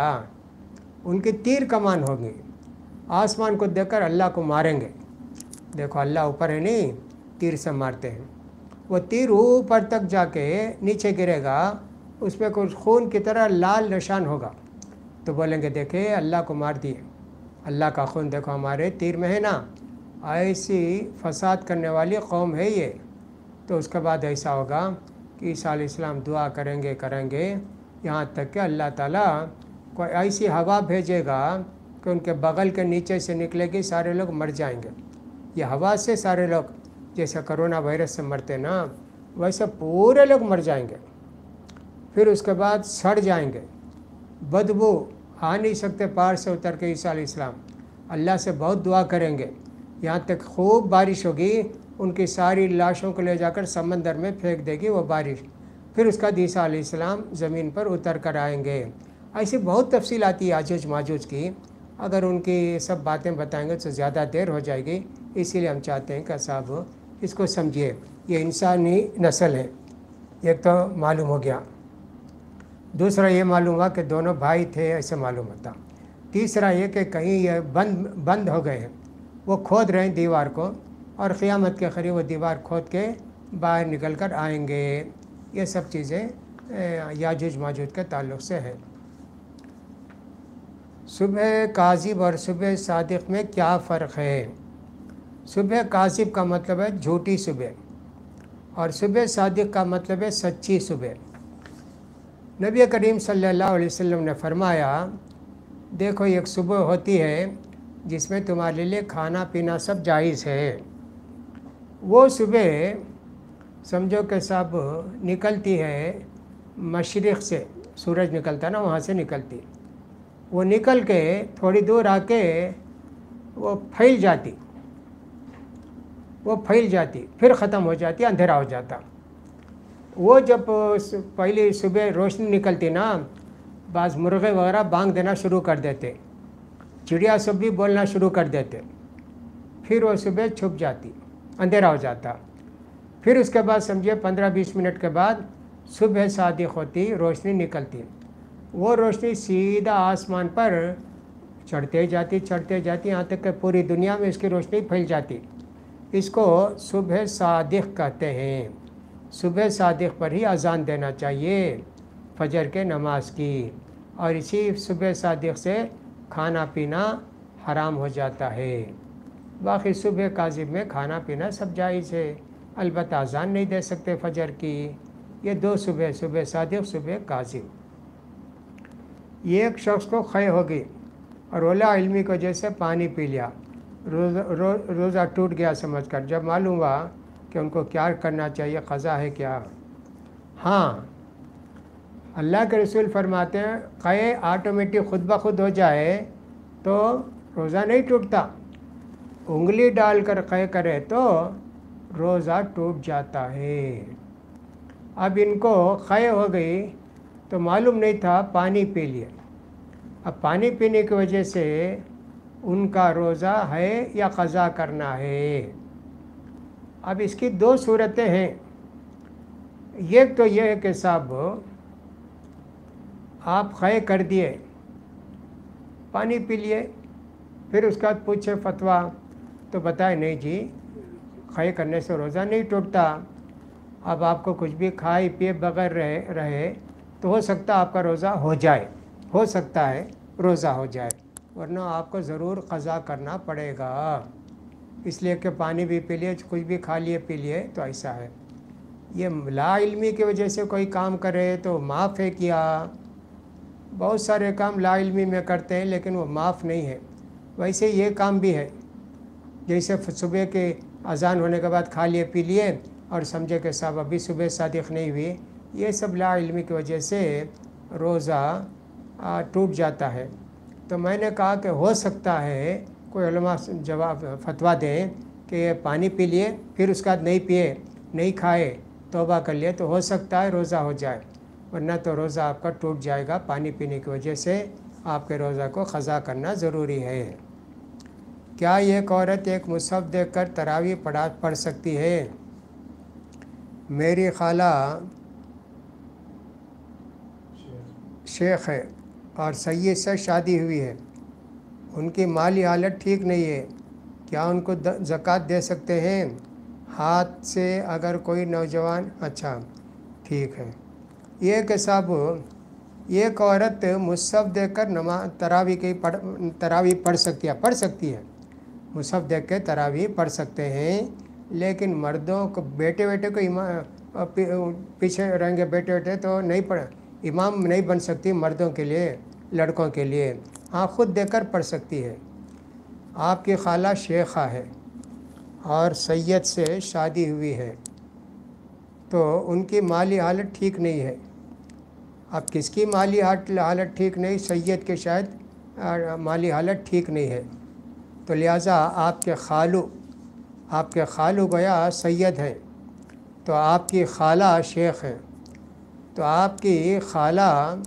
ان کی تیر کمان ہوگی، آسمان کو دیکھ کر اللہ کو ماریں گے۔ دیکھو اللہ اوپر ہے نہیں، تیر سے مارتے ہیں، وہ تیر اوپر تک جا کے نیچے گرے گا، اس پہ کچھ خون کی طرح لال نشان ہوگا، تو بولیں گے دیکھیں اللہ کو مار دیے، اللہ کا خون دیکھو ہمارے تیر میں ہے نا۔ ایسی فساد کرنے والی قوم ہے یہ۔ تو اس کے بعد ایسا ہوگا کہ عیسیٰ علیہ السلام دعا کریں گے یہاں تک کہ اللہ تعالیٰ کوئی ایسی ہوا بھیجے گا کہ ان کے بغل کے نیچے سے نکلے گی، سارے لوگ مر جائیں گے۔ یہ ہوا سے سارے لوگ، جیسے کرونا وائرس سے مرتے نا، ویسے پورے لوگ مر جائیں گے۔ پھر اس کے بعد سڑ جائیں گے، بدبو آ نہیں سکتے پہاڑ سے اتر کے عیسیٰ علیہ السلام، اللہ سے بہت دعا کریں گے، یہاں تک خوب بارش ہوگی، ان کی ساری لاشوں کو لے جا کر سمندر میں پھینک دے گی وہ بارش۔ پھر اس کا عیسیٰ علیہ السلام زمین پر اتر کر آئیں گے۔ ایسی بہت تفصیل آتی ہے یاجوج ماجوج کی، اگر ان کی سب باتیں بتائیں گے تو زیادہ دیر ہو جائے گی، اسی لیے ہم چاہتے ہیں کہ صاحب اس کو سمجھیے۔ یہ انسانی نسل ہے، ایک تو معلوم ہو گیا، دوسرا یہ معلوم ہوا کہ دونوں بھائی تھے، ایسے معلوم ہوتا۔ تیسرا یہ کہ کہیں یہ بند ہو گئے ہیں، وہ کھود رہے ہیں دیوار کو، اور قیامت کے قریب وہ دیوار کھود کے باہر نکل کر آئیں گے۔ یہ سب چیزیں یاجوج ماجوج کے تعلق سے ہیں۔ صبح کاذب اور صبح صادق میں کیا فرق ہے؟ صبح کاذب کا مطلب ہے جھوٹی صبح، اور صبح صادق کا مطلب ہے سچی صبح۔ نبی کریم صلی اللہ علیہ وسلم نے فرمایا، دیکھو ایک صبح ہوتی ہے جس میں تمہارے لیے کھانا پینا سب جائز ہے، وہ صبح سمجھو کہ سب نکلتی ہے مشرق سے، سورج نکلتا نا وہاں سے نکلتی، وہ نکل کے تھوڑی دور آ کے وہ پھیل جاتی، پھر ختم ہو جاتی، اندھیرا ہو جاتا۔ وہ جب پہلی صبح روشنی نکلتی نا، بعض مرغے وغیرہ بانگ دینا شروع کر دیتے، چڑیا سب بھی بولنا شروع کر دیتے، پھر وہ صبح چھپ جاتی، اندھیرا ہو جاتا۔ پھر اس کے بعد سمجھے 15-20 منٹ کے بعد صبح صادق ہوتی، روشنی نکلتی، وہ روشنی سیدھا آسمان پر چڑھتے جاتی یہاں تک کہ پوری دنیا میں اس کی روشنی پھیل جاتی۔ اس کو صبح صادق کہتے ہیں۔ صبح صادق پر ہی اذان دینا چاہیے فجر کے نماز کی، اور اسی صبح صادق سے کھانا پینا حرام ہو جاتا ہے۔ باقی صبح کاذب میں کھانا پینا سب جائز ہے، البتہ اذان نہیں دے سکتے فجر کی۔ یہ دو صبح، صبح صادق، صبح کاذب۔ یہ ایک شخص کو خے ہوگی اور اولا علمی کی وجہ سے پانی پی لیا، روزہ ٹوٹ گیا سمجھ کر، جب معلوم ہوا کہ ان کو کیا کرنا چاہیے، قضا ہے کیا؟ ہاں، اللہ کے رسول فرماتے ہیں قے آٹومیٹک خود بخود ہو جائے تو روزہ نہیں ٹوٹتا، انگلی ڈال کر قے کرے تو روزہ ٹوٹ جاتا ہے۔ اب ان کو قے ہو گئی تو معلوم نہیں تھا، پانی پی لیے، اب پانی پینے کی وجہ سے ان کا روزہ ہے یا قضا کرنا ہے؟ اب اس کی دو صورتیں ہیں، ایک تو یہ ہے کہ صاحب آپ قے کر دیے، پانی پی لیے، پھر اس کے بعد پوچھے فتویٰ تو بتائے نہیں جی खय करने से रोज़ा नहीं टूटता। अब आपको कुछ भी खाए पिए बगैर रहे तो हो सकता है आपका रोज़ा हो जाए, हो सकता है रोज़ा हो जाए, वरना आपको ज़रूर क़ज़ा करना पड़ेगा। इसलिए कि पानी भी पी लिए, कुछ भी खा लिए पी लिए तो ऐसा है। ये ला इल्मी की वजह से कोई काम करे तो माफ़ है किया, बहुत सारे काम ला इल्मी में करते हैं लेकिन वो माफ़ नहीं है। वैसे ये काम भी है, जैसे सुबह के अज़ान होने के बाद खा लिए पी लिए और समझे कि साहब अभी सुबह सादिक़ नहीं हुई, ये सब ला इल्मी की वजह से रोज़ा टूट जाता है। तो मैंने कहा कि हो सकता है कोई उलमा जवाब फतवा दें कि पानी पी लिए फिर उसके बाद नहीं पिए, नहीं खाए, तौबा कर लिए तो हो सकता है रोज़ा हो जाए, वरना तो रोज़ा आपका टूट जाएगा। पानी पीने की वजह से आपके रोज़ा को क़ज़ा करना ज़रूरी है। क्या एक औरत एक मुसहफ़ देखकर तरावी पढ़ सकती है? मेरी खाला शेख है और सैयद से शादी हुई है, उनकी माली हालत ठीक नहीं है, क्या उनको ज़कात दे सकते हैं? हाथ से अगर कोई नौजवान, अच्छा ठीक है। ये कि साहब एक औरत मुसहफ़ देखकर तरावी पढ़ सकती है, मुसहफ़ देख के तरावी पढ़ सकते हैं, लेकिन मर्दों को बेटे को पीछे रहेंगे, बेटे तो नहीं इमाम नहीं बन सकती मर्दों के लिए, लड़कों के लिए। हाँ, ख़ुद देखकर पढ़ सकती है। आपकी खाला शेखा है और सैयद से शादी हुई है तो उनकी माली हालत ठीक नहीं है। अब किसकी माली हालत ठीक नहीं? सैयद के शायद माली हालत ठीक नहीं है, तो लिहाजा आपके खालू गोया सैयद हैं, तो आपकी खाला शेख हैं, तो आपकी खाला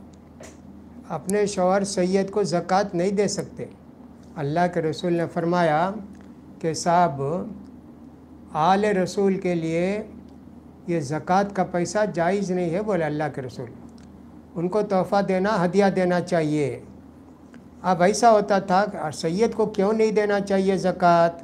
अपने शौहर सैयद को ज़कात नहीं दे सकते। अल्लाह के रसूल ने फरमाया कि साहब आले रसूल के लिए ये ज़कात का पैसा जायज़ नहीं है, बोले अल्लाह के रसूल, उनको तोहफ़ा देना, हदिया देना चाहिए। अब ऐसा होता था सैयद को क्यों नहीं देना चाहिए ज़कात?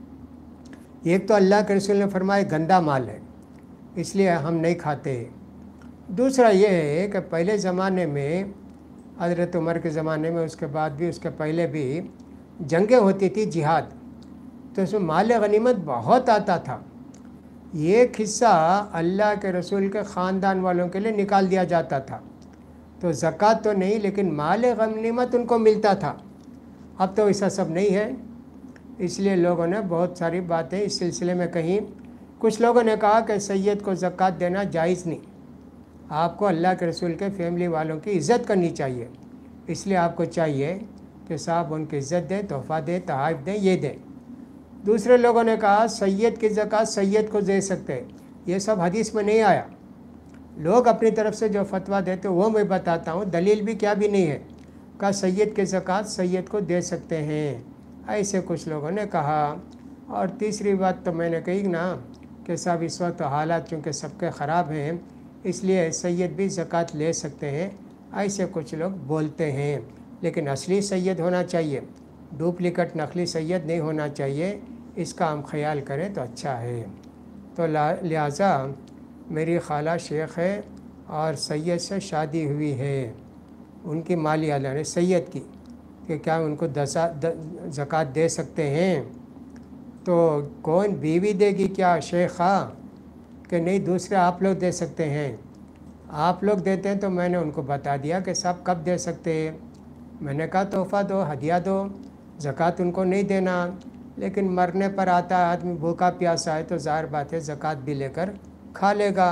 एक तो अल्लाह के रसूल ने फरमाया गंदा माल है, इसलिए हम नहीं खाते। दूसरा ये है कि पहले ज़माने में, हज़रत उमर के ज़माने में, उसके बाद भी, उसके पहले भी जंगें होती थी, जिहाद, तो उसमें माल गनीमत बहुत आता था। एक हिस्सा अल्लाह के रसूल के ख़ानदान वालों के लिए निकाल दिया जाता था, तो ज़कात तो नहीं लेकिन माल गनीमत उनको मिलता था। अब तो ऐसा सब नहीं है, इसलिए लोगों ने बहुत सारी बातें इस सिलसिले में कहीं। कुछ लोगों ने कहा कि सैयद को ज़कात देना जायज़ नहीं, आपको अल्लाह के रसूल के फैमिली वालों की इज़्ज़त करनी चाहिए, इसलिए आपको चाहिए कि साहब उनकी इज़्ज़त दें, तोहफ़ा दें, तोहफ़ा दें, ये दें। दूसरे लोगों ने कहा सैयद की ज़कात सैयद को दे सकते हैं, ये सब हदीस में नहीं आया। लोग अपनी तरफ से जो फतवा देते वो मैं बताता हूँ, दलील भी क्या भी नहीं है। कहा सैयद की ज़कात सैयद को दे सकते हैं, ऐसे कुछ लोगों ने कहा। और तीसरी बात तो मैंने कही ना कि साहब इस वक्त हालात चूँकि सबके ख़राब हैं, इसलिए सैयद भी ज़कात ले सकते हैं, ऐसे कुछ लोग बोलते हैं। लेकिन असली सैयद होना चाहिए, डुप्लिकेट नकली सैयद नहीं होना चाहिए, इसका हम ख्याल करें तो अच्छा है। तो लिहाजा मेरी खाला शेख है और सैयद से शादी हुई है, उनकी माली हालत है सैयद की कि क्या उनको ज़कात दे सकते हैं? तो कौन बीवी देगी क्या शेखा? कि नहीं, दूसरे आप लोग दे सकते हैं। आप लोग देते हैं तो मैंने उनको बता दिया कि सब कब दे सकते हैं। मैंने कहा तोहफ़ा दो, हदिया दो, ज़कात उनको नहीं देना। लेकिन मरने पर आता है आदमी, भूखा प्यासा है, तो ज़ाहिर बात है ज़कात भी लेकर खा लेगा।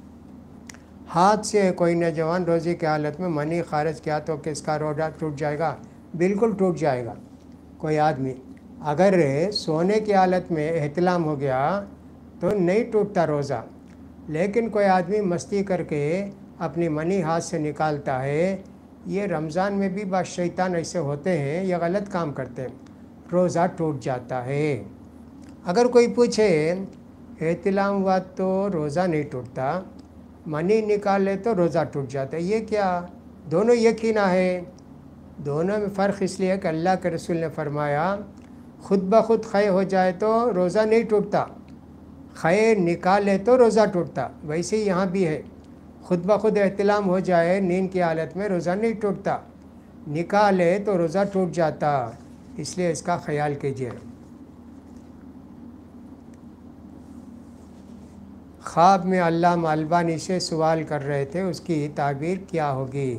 हाथ से कोई नौजवान रोज़ी की हालत में मनी खारिज किया तो किसका रोज़ा टूट जाएगा? बिल्कुल टूट जाएगा। कोई आदमी अगर सोने की हालत में एहतिलाम हो गया तो नहीं टूटता रोज़ा, लेकिन कोई आदमी मस्ती करके अपनी मनी हाथ से निकालता है, ये रमज़ान में भी बस शैतान ऐसे होते हैं, ये गलत काम करते हैं, रोज़ा टूट जाता है। अगर कोई पूछे एहतिलाम हुआ तो रोज़ा नहीं टूटता, मनी निकाले तो रोज़ा टूट जाता है, ये क्या? दोनों एक ही ना है। दोनों में फ़र्क इसलिए है कि अल्लाह के रसूल ने फरमाया खुद ब खुद खय हो जाए तो रोज़ा नहीं टूटता, خیر نکالے تو روزہ ٹوٹتا، ویسے ہی یہاں بھی ہے، خود بخود احتلام ہو جائے نیند کی حالت میں روزہ نہیں ٹوٹتا، نکالے تو روزہ ٹوٹ جاتا، اس لیے اس کا خیال کیجیے۔ خواب میں علامہ البانی سے سوال کر رہے تھے، اس کی تعبیر کیا ہوگی؟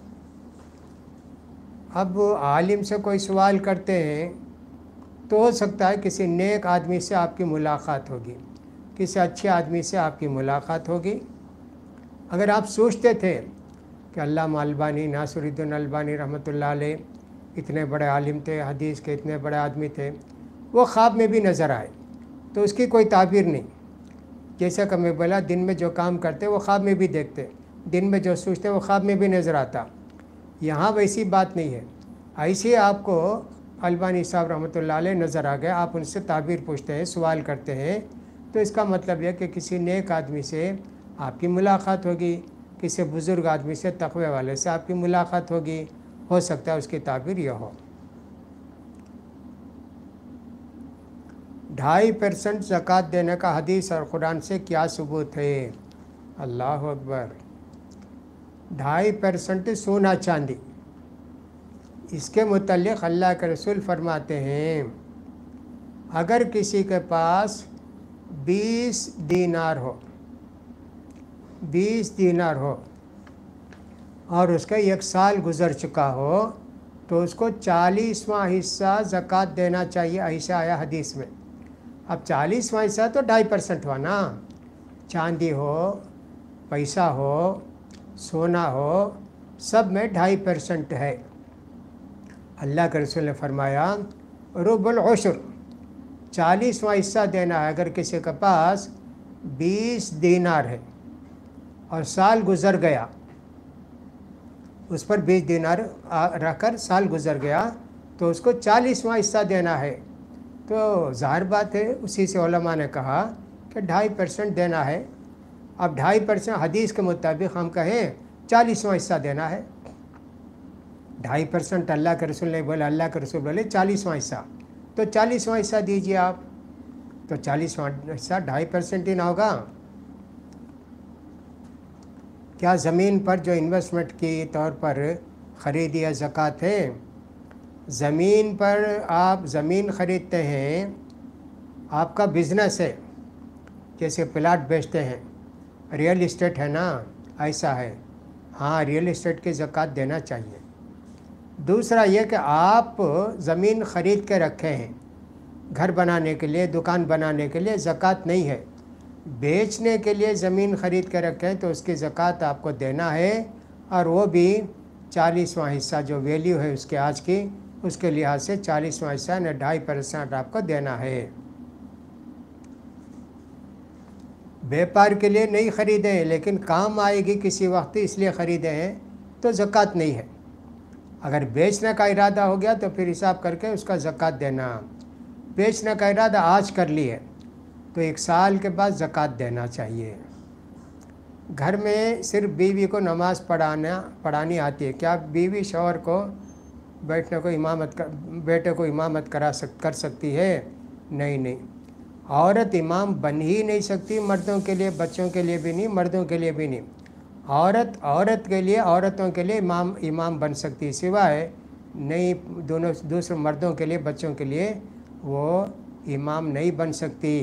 اب عالم سے کوئی سوال کرتے ہیں تو ہو سکتا ہے کسی نیک آدمی سے آپ کی ملاقات ہوگی، کسی اچھے آدمی سے آپ کی ملاقات ہوگی۔ اگر آپ سوچتے تھے کہ علامہ البانی، ناصر الدین البانی رحمۃ اللہ علیہ اتنے بڑے عالم تھے، حدیث کے اتنے بڑے آدمی تھے، وہ خواب میں بھی نظر آئے تو اس کی کوئی تعبیر نہیں۔ جیسا کہ میں بولا دن میں جو کام کرتے وہ خواب میں بھی دیکھتے، دن میں جو سوچتے وہ خواب میں بھی نظر آتا۔ یہاں ویسی بات نہیں ہے، ایسے آپ کو البانی صاحب رحمۃ اللہ علیہ نظر آ گئے، آپ ان سے تعبیر پوچھتے ہیں، سوال کرتے ہیں، تو اس کا مطلب یہ کہ کسی نیک آدمی سے آپ کی ملاقات ہوگی، کسی بزرگ آدمی سے، تقوی والے سے آپ کی ملاقات ہوگی، ہو سکتا ہے اس کی تعبیر یہ ہو۔ 2.5% زکوٰۃ دینے کا حدیث اور قرآن سے کیا ثبوت ہے؟ اللہ اکبر۔ 2.5% سونا چاندی، اس کے متعلق اللہ کے رسول فرماتے ہیں اگر کسی کے پاس 20 دینار ہو، 20 دینار ہو اور اس کا 1 سال گزر چکا ہو تو اس کو 40واں حصہ زکوٰۃ دینا چاہیے، ایسا آیا حدیث میں۔ اب 40واں حصہ تو 2.5% ہوا نا، چاندی ہو، پیسہ ہو، سونا ہو، سب میں 2.5% ہے۔ اللہ کے رسول نے فرمایا ربع العشر، 40واں حصہ دینا ہے۔ اگر کسی کے پاس 20 دینار ہے اور سال گزر گیا، اس پر 20 دینار رکھ کر سال گزر گیا تو اس کو 40واں حصہ دینا ہے، تو ظاہر بات ہے اسی سے علماء نے کہا کہ 2.5% دینا ہے۔ اب 2.5% حدیث کے مطابق ہم کہیں 40واں حصہ دینا ہے، 2.5% اللہ کے رسول نے بولا، اللہ کے رسول بولے 40واں حصہ، تو 40واں حصہ دیجیے آپ، تو 40واں حصہ 2.5% ہی نہ ہوگا؟ کیا زمین پر جو انویسٹمنٹ کی طور پر خرید یا زکوٰۃ ہے؟ زمین پر آپ زمین خریدتے ہیں، آپ کا بزنس ہے، جیسے پلاٹ بیچتے ہیں، ریئل اسٹیٹ ہے نا، ایسا ہے، ہاں ریئل اسٹیٹ کی زکوٰۃ دینا چاہیے۔ دوسرا یہ کہ آپ زمین خرید کے رکھے ہیں گھر بنانے کے لیے، دکان بنانے کے لیے، زکوٰۃ نہیں ہے۔ بیچنے کے لیے زمین خرید کے رکھے ہیں تو اس کی زکوٰۃ آپ کو دینا ہے، اور وہ بھی 40واں حصہ جو ویلیو ہے اس کے آج کی، اس کے لحاظ سے 40واں حصہ یعنی 2.5% آپ کو دینا ہے۔ بیپار کے لیے نہیں خریدے ہیں لیکن کام آئے گی کسی وقت اس لیے خریدے ہیں تو زکوٰۃ نہیں ہے۔ اگر بیچنے کا ارادہ ہو گیا تو پھر حساب کر کے اس کا زکوٰۃ دینا۔ بیچنے کا ارادہ آج کر لی ہے تو 1 سال کے بعد زکوٰۃ دینا چاہیے۔ گھر میں صرف بیوی کو نماز پڑھانی آتی ہے، کیا بیوی شوہر کو بیٹے کو امامت کر سکتی ہے؟ نہیں، عورت امام بن ہی نہیں سکتی، مردوں کے لیے، بچوں کے لیے بھی نہیں، مردوں کے لیے بھی نہیں۔ عورت کے لیے، عورتوں کے لیے امام بن سکتی، سوائے نہیں دوسرے مردوں کے لیے، بچوں کے لیے وہ امام نہیں بن سکتی۔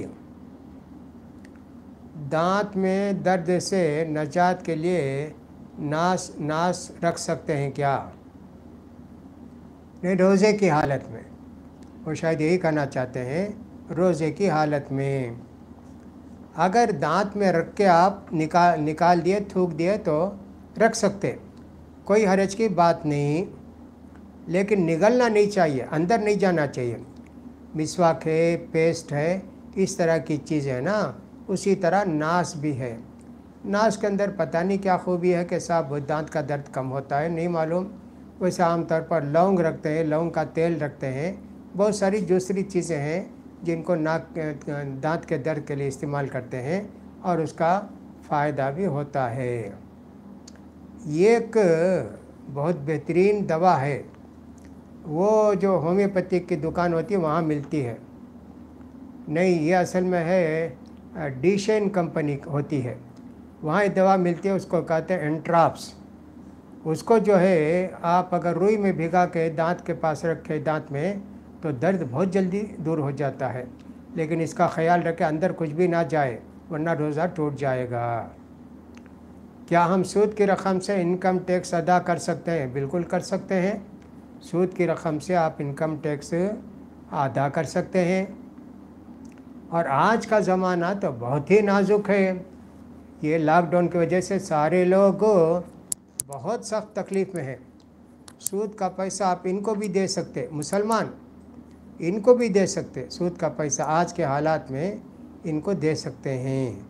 دانت میں درد سے نجات کے لیے ناس رکھ سکتے ہیں کیا؟ نہیں، روزے کی حالت میں، وہ شاید یہی کہنا چاہتے ہیں، روزے کی حالت میں اگر دانت میں رکھ کے آپ نکال دیے، تھوک دیے تو رکھ سکتے، کوئی حرج کی بات نہیں، لیکن نگلنا نہیں چاہیے، اندر نہیں جانا چاہیے۔ مسواک ہے، پیسٹ ہے، اس طرح کی چیز ہے نا، اسی طرح ناس بھی ہے۔ ناس کے اندر پتہ نہیں کیا خوبی ہے کہ صاحب دانت کا درد کم ہوتا ہے، نہیں معلوم۔ ویسے عام طور پر لونگ رکھتے ہیں، لونگ کا تیل رکھتے ہیں، بہت ساری دوسری چیزیں ہیں جن کو دانت کے درد کے لیے استعمال کرتے ہیں اور اس کا فائدہ بھی ہوتا ہے۔ یہ ایک بہت بہترین دوا ہے، وہ جو ہومیوپیتھک کی دکان ہوتی ہے وہاں ملتی ہے، نہیں یہ اصل میں ہے डीशेन कंपनी होती है, वहाँ एक दवा मिलती है, उसको कहते हैं एंट्राप्स। उसको जो है आप अगर रुई में भिगा के दांत के पास रखे दांत में, तो दर्द बहुत जल्दी दूर हो जाता है। लेकिन इसका ख्याल रखें अंदर कुछ भी ना जाए, वरना रोज़ा टूट जाएगा। क्या हम सूद की रकम से इनकम टैक्स अदा कर सकते हैं? बिल्कुल कर सकते हैं। सूद की रकम से आप इनकम टैक्स अदा कर सकते हैं। और आज का ज़माना तो बहुत ही नाजुक है। ये लॉकडाउन की वजह से सारे लोग बहुत सख्त तकलीफ़ में हैं। सूद का पैसा आप इनको भी दे सकते, मुसलमान इनको भी दे सकते, सूद का पैसा आज के हालात में इनको दे सकते हैं।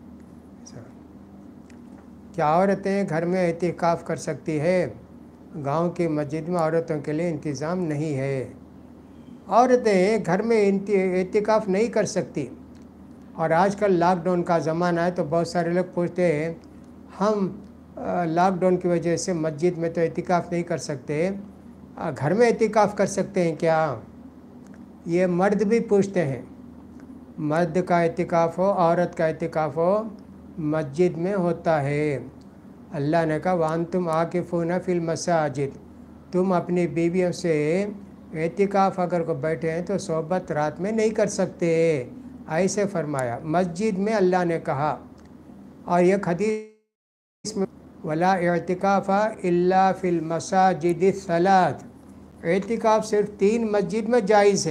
क्या औरतें घर में एतिकाफ़ कर सकती है? गांव की मस्जिद में औरतों के लिए इंतज़ाम नहीं है। औरतें घर में एतिकाफ़ नहीं कर सकती। और आजकल लॉकडाउन का ज़माना है, तो बहुत सारे लोग पूछते हैं हम लॉकडाउन की वजह से मस्जिद में तो एतिकाफ़ नहीं कर सकते, घर में एतिकाफ़ कर सकते हैं क्या? ये मर्द भी पूछते हैं। मर्द का एतिकाफ़ हो, औरत का एतिकाफ़ हो, मस्जिद में होता है। अल्लाह ने कहा वांतुम आकिफून फिल मसाजिद, तुम अपनी बीवियों से एतिकाफ़ अगर को बैठे हैं तो सोहबत रात में नहीं कर सकते, ऐसे फरमाया। मस्जिद में अल्लाह ने कहा। और यह हदीस में वला एतिकाफ़ा इल्ला फिल मसाजिद सलात, एतिकाफ़ सिर्फ 3 मस्जिद में जायज़ है,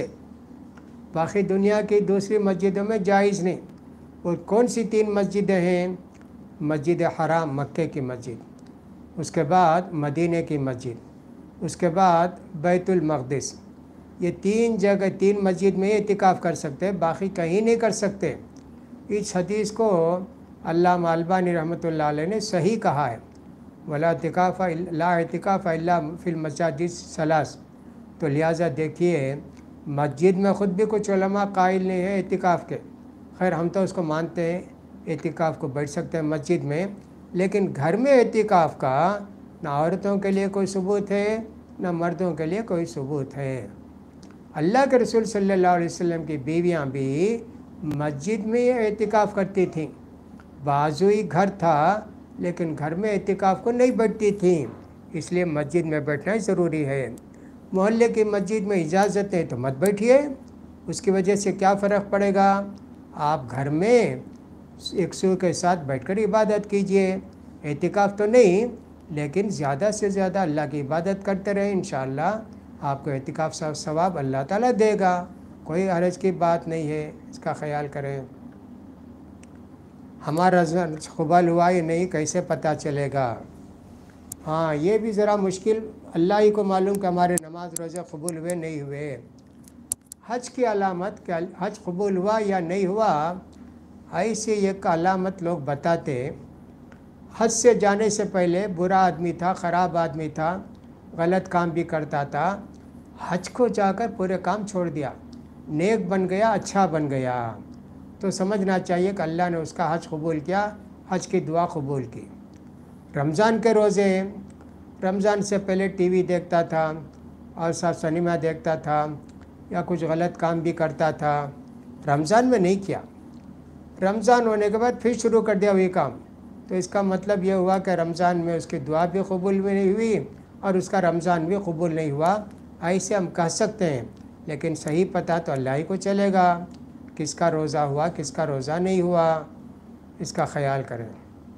बाकी दुनिया की दूसरी मस्जिदों में जायज़ नहीं। वो कौन सी 3 मस्जिदें हैं? मस्जिद हराम मक्के की मस्जिद, उसके बाद मदीने की मस्जिद, उसके बाद बैतुल मक़दिस। ये 3 जगह 3 मस्जिद में एतिकाफ़ कर सकते हैं, बाकी कहीं नहीं कर सकते। इस हदीस को अल्लामा अलबानी रहमतुल्लाह अलैह ने सही कहा है, वला एतिकाफ़ इल्ला फिल मसाजिद सलास। तो लिहाजा देखिए, मस्जिद में ख़ुद भी कुछ उलमा कायल नहीं है एतिकाफ़ के। खैर हम तो उसको मानते हैं, एतिकाफ़ को बैठ सकते हैं मस्जिद में, लेकिन घर में एतिकाफ़ का ना औरतों के लिए कोई सबूत है, ना मर्दों के लिए कोई सबूत है। अल्लाह के रसूल सल्लल्लाहु अलैहि वसल्लम की बीवियां भी मस्जिद में एतिकाफ़ करती थीं। बाजुई घर था, लेकिन घर में एतिकाफ़ को नहीं बैठती थीं, इसलिए मस्जिद में बैठना ज़रूरी है। मोहल्ले की मस्जिद में इजाज़त है तो मत बैठिए, उसकी वजह से क्या फ़र्क पड़ेगा? आप घर में एक सू के साथ बैठकर इबादत कीजिए। एतिकाफ़ तो नहीं, लेकिन ज़्यादा से ज़्यादा अल्लाह की इबादत करते रहें, इंशाअल्लाह आपको एतिकाफ़ सवाब अल्लाह ताला देगा। कोई हरज की बात नहीं है, इसका ख्याल करें। हमारा क़बूल हुआ या नहीं कैसे पता चलेगा? हाँ, ये भी ज़रा मुश्किल, अल्लाह ही को मालूम कि हमारे नमाज रोज़े कबूल हुए नहीं हुए। हज की अलामत, क्या हज कबूल हुआ या नहीं हुआ, ऐसी एक अलामत लोग बताते। हज से जाने से पहले बुरा आदमी था, ख़राब आदमी था, गलत काम भी करता था। हज को जाकर पूरे काम छोड़ दिया, नेक बन गया, अच्छा बन गया, तो समझना चाहिए कि अल्लाह ने उसका हज कबूल किया, हज की दुआ कबूल की। रमज़ान के रोज़े, रमज़ान से पहले टीवी देखता था और साथ सिनेमा देखता था या कुछ गलत काम भी करता था, रमज़ान में नहीं किया। रमज़ान होने के बाद फिर शुरू कर दिया वही काम, तो इसका मतलब ये हुआ कि रमज़ान में उसकी दुआ भी कबूल भी नहीं हुई और उसका रमज़ान भी कबूल नहीं हुआ, ऐसे हम कह सकते हैं। लेकिन सही पता तो अल्लाह ही को चलेगा, किसका रोज़ा हुआ किसका रोज़ा नहीं हुआ, इसका ख्याल करें।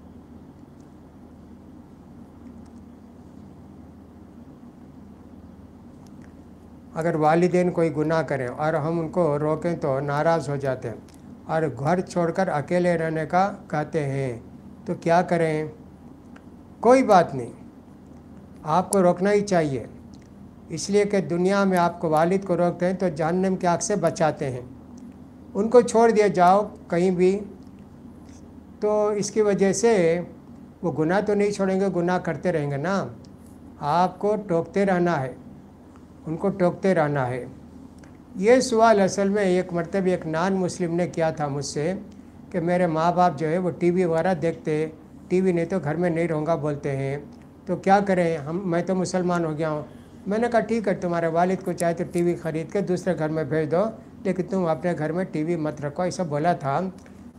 अगर वालिदैन कोई गुनाह करें और हम उनको रोकें तो नाराज़ हो जाते हैं और घर छोड़कर अकेले रहने का कहते हैं, तो क्या करें? कोई बात नहीं, आपको रोकना ही चाहिए, इसलिए कि दुनिया में आपको वालिद को रोकते हैं तो जहन्नम की आग से बचाते हैं। उनको छोड़ दिया जाओ कहीं भी, तो इसकी वजह से वो गुनाह तो नहीं छोड़ेंगे, गुनाह करते रहेंगे ना। आपको टोकते रहना है, उनको टोकते रहना है। ये सवाल असल में एक मरतबा एक नॉन मुस्लिम ने किया था मुझसे कि मेरे माँ बाप जो है वो टीवी वगैरह देखते, टीवी नहीं तो घर में नहीं रहूँगा बोलते हैं, तो क्या करें मैं तो मुसलमान हो गया हूँ। मैंने कहा ठीक है, तुम्हारे वालिद को चाहे तो टीवी ख़रीद के दूसरे घर में भेज दो, लेकिन तुम अपने घर में टीवी मत रखो, ऐसा बोला था।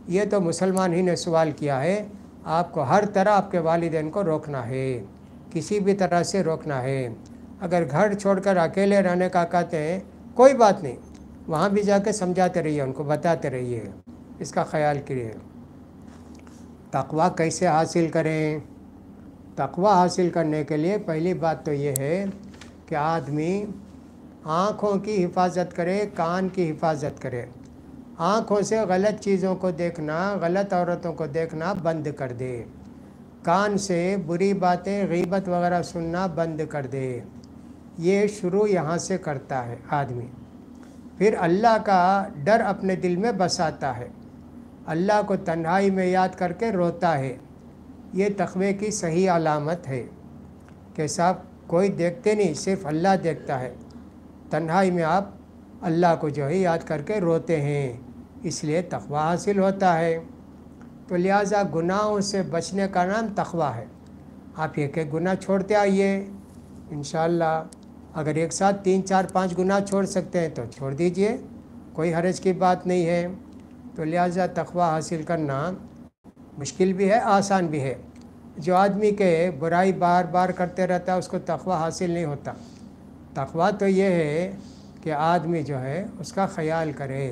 یہ تو مسلمان ہی نے سوال کیا ہے، آپ کو ہر طرح آپ کے والدین کو روکنا ہے، کسی بھی طرح سے روکنا ہے۔ اگر گھر چھوڑ کر اکیلے رہنے کا کہتے ہیں کوئی بات نہیں، وہاں بھی جا کے سمجھاتے رہیے، ان کو بتاتے رہیے، اس کا خیال کیجیے۔ تقویٰ کیسے حاصل کریں؟ تقویٰ حاصل کرنے کے لیے پہلی بات تو یہ ہے کہ آدمی آنکھوں کی حفاظت کرے، کان کی حفاظت کرے۔ آنکھوں سے غلط چیزوں کو دیکھنا، غلط عورتوں کو دیکھنا بند کر دے۔ کان سے بری باتیں، غیبت وغیرہ سننا بند کر دے۔ یہ شروع یہاں سے کرتا ہے آدمی۔ پھر اللہ کا ڈر اپنے دل میں بساتا ہے، اللہ کو تنہائی میں یاد کر کے روتا ہے۔ یہ تقوی کی صحیح علامت ہے کہ صاحب کوئی دیکھتے نہیں، صرف اللہ دیکھتا ہے۔ تنہائی میں آپ اللہ کو جو ہے یاد کر کے روتے ہیں، اس لیے تقوی حاصل ہوتا ہے۔ تو لہٰذا گناہوں سے بچنے کا نام تقوی ہے۔ آپ ایک ایک گناہ چھوڑتے آئیے انشاءاللہ۔ اگر ایک ساتھ 3 4 5 گناہ چھوڑ سکتے ہیں تو چھوڑ دیجئے، کوئی حرج کی بات نہیں ہے۔ تو لہٰذا تقوی حاصل کرنا مشکل بھی ہے، آسان بھی ہے۔ جو آدمی کے برائی بار بار کرتے رہتا ہے اس کو تقوی حاصل نہیں ہوتا۔ تقوی تو یہ ہے کہ آدمی جو ہے اس کا خیال کرے۔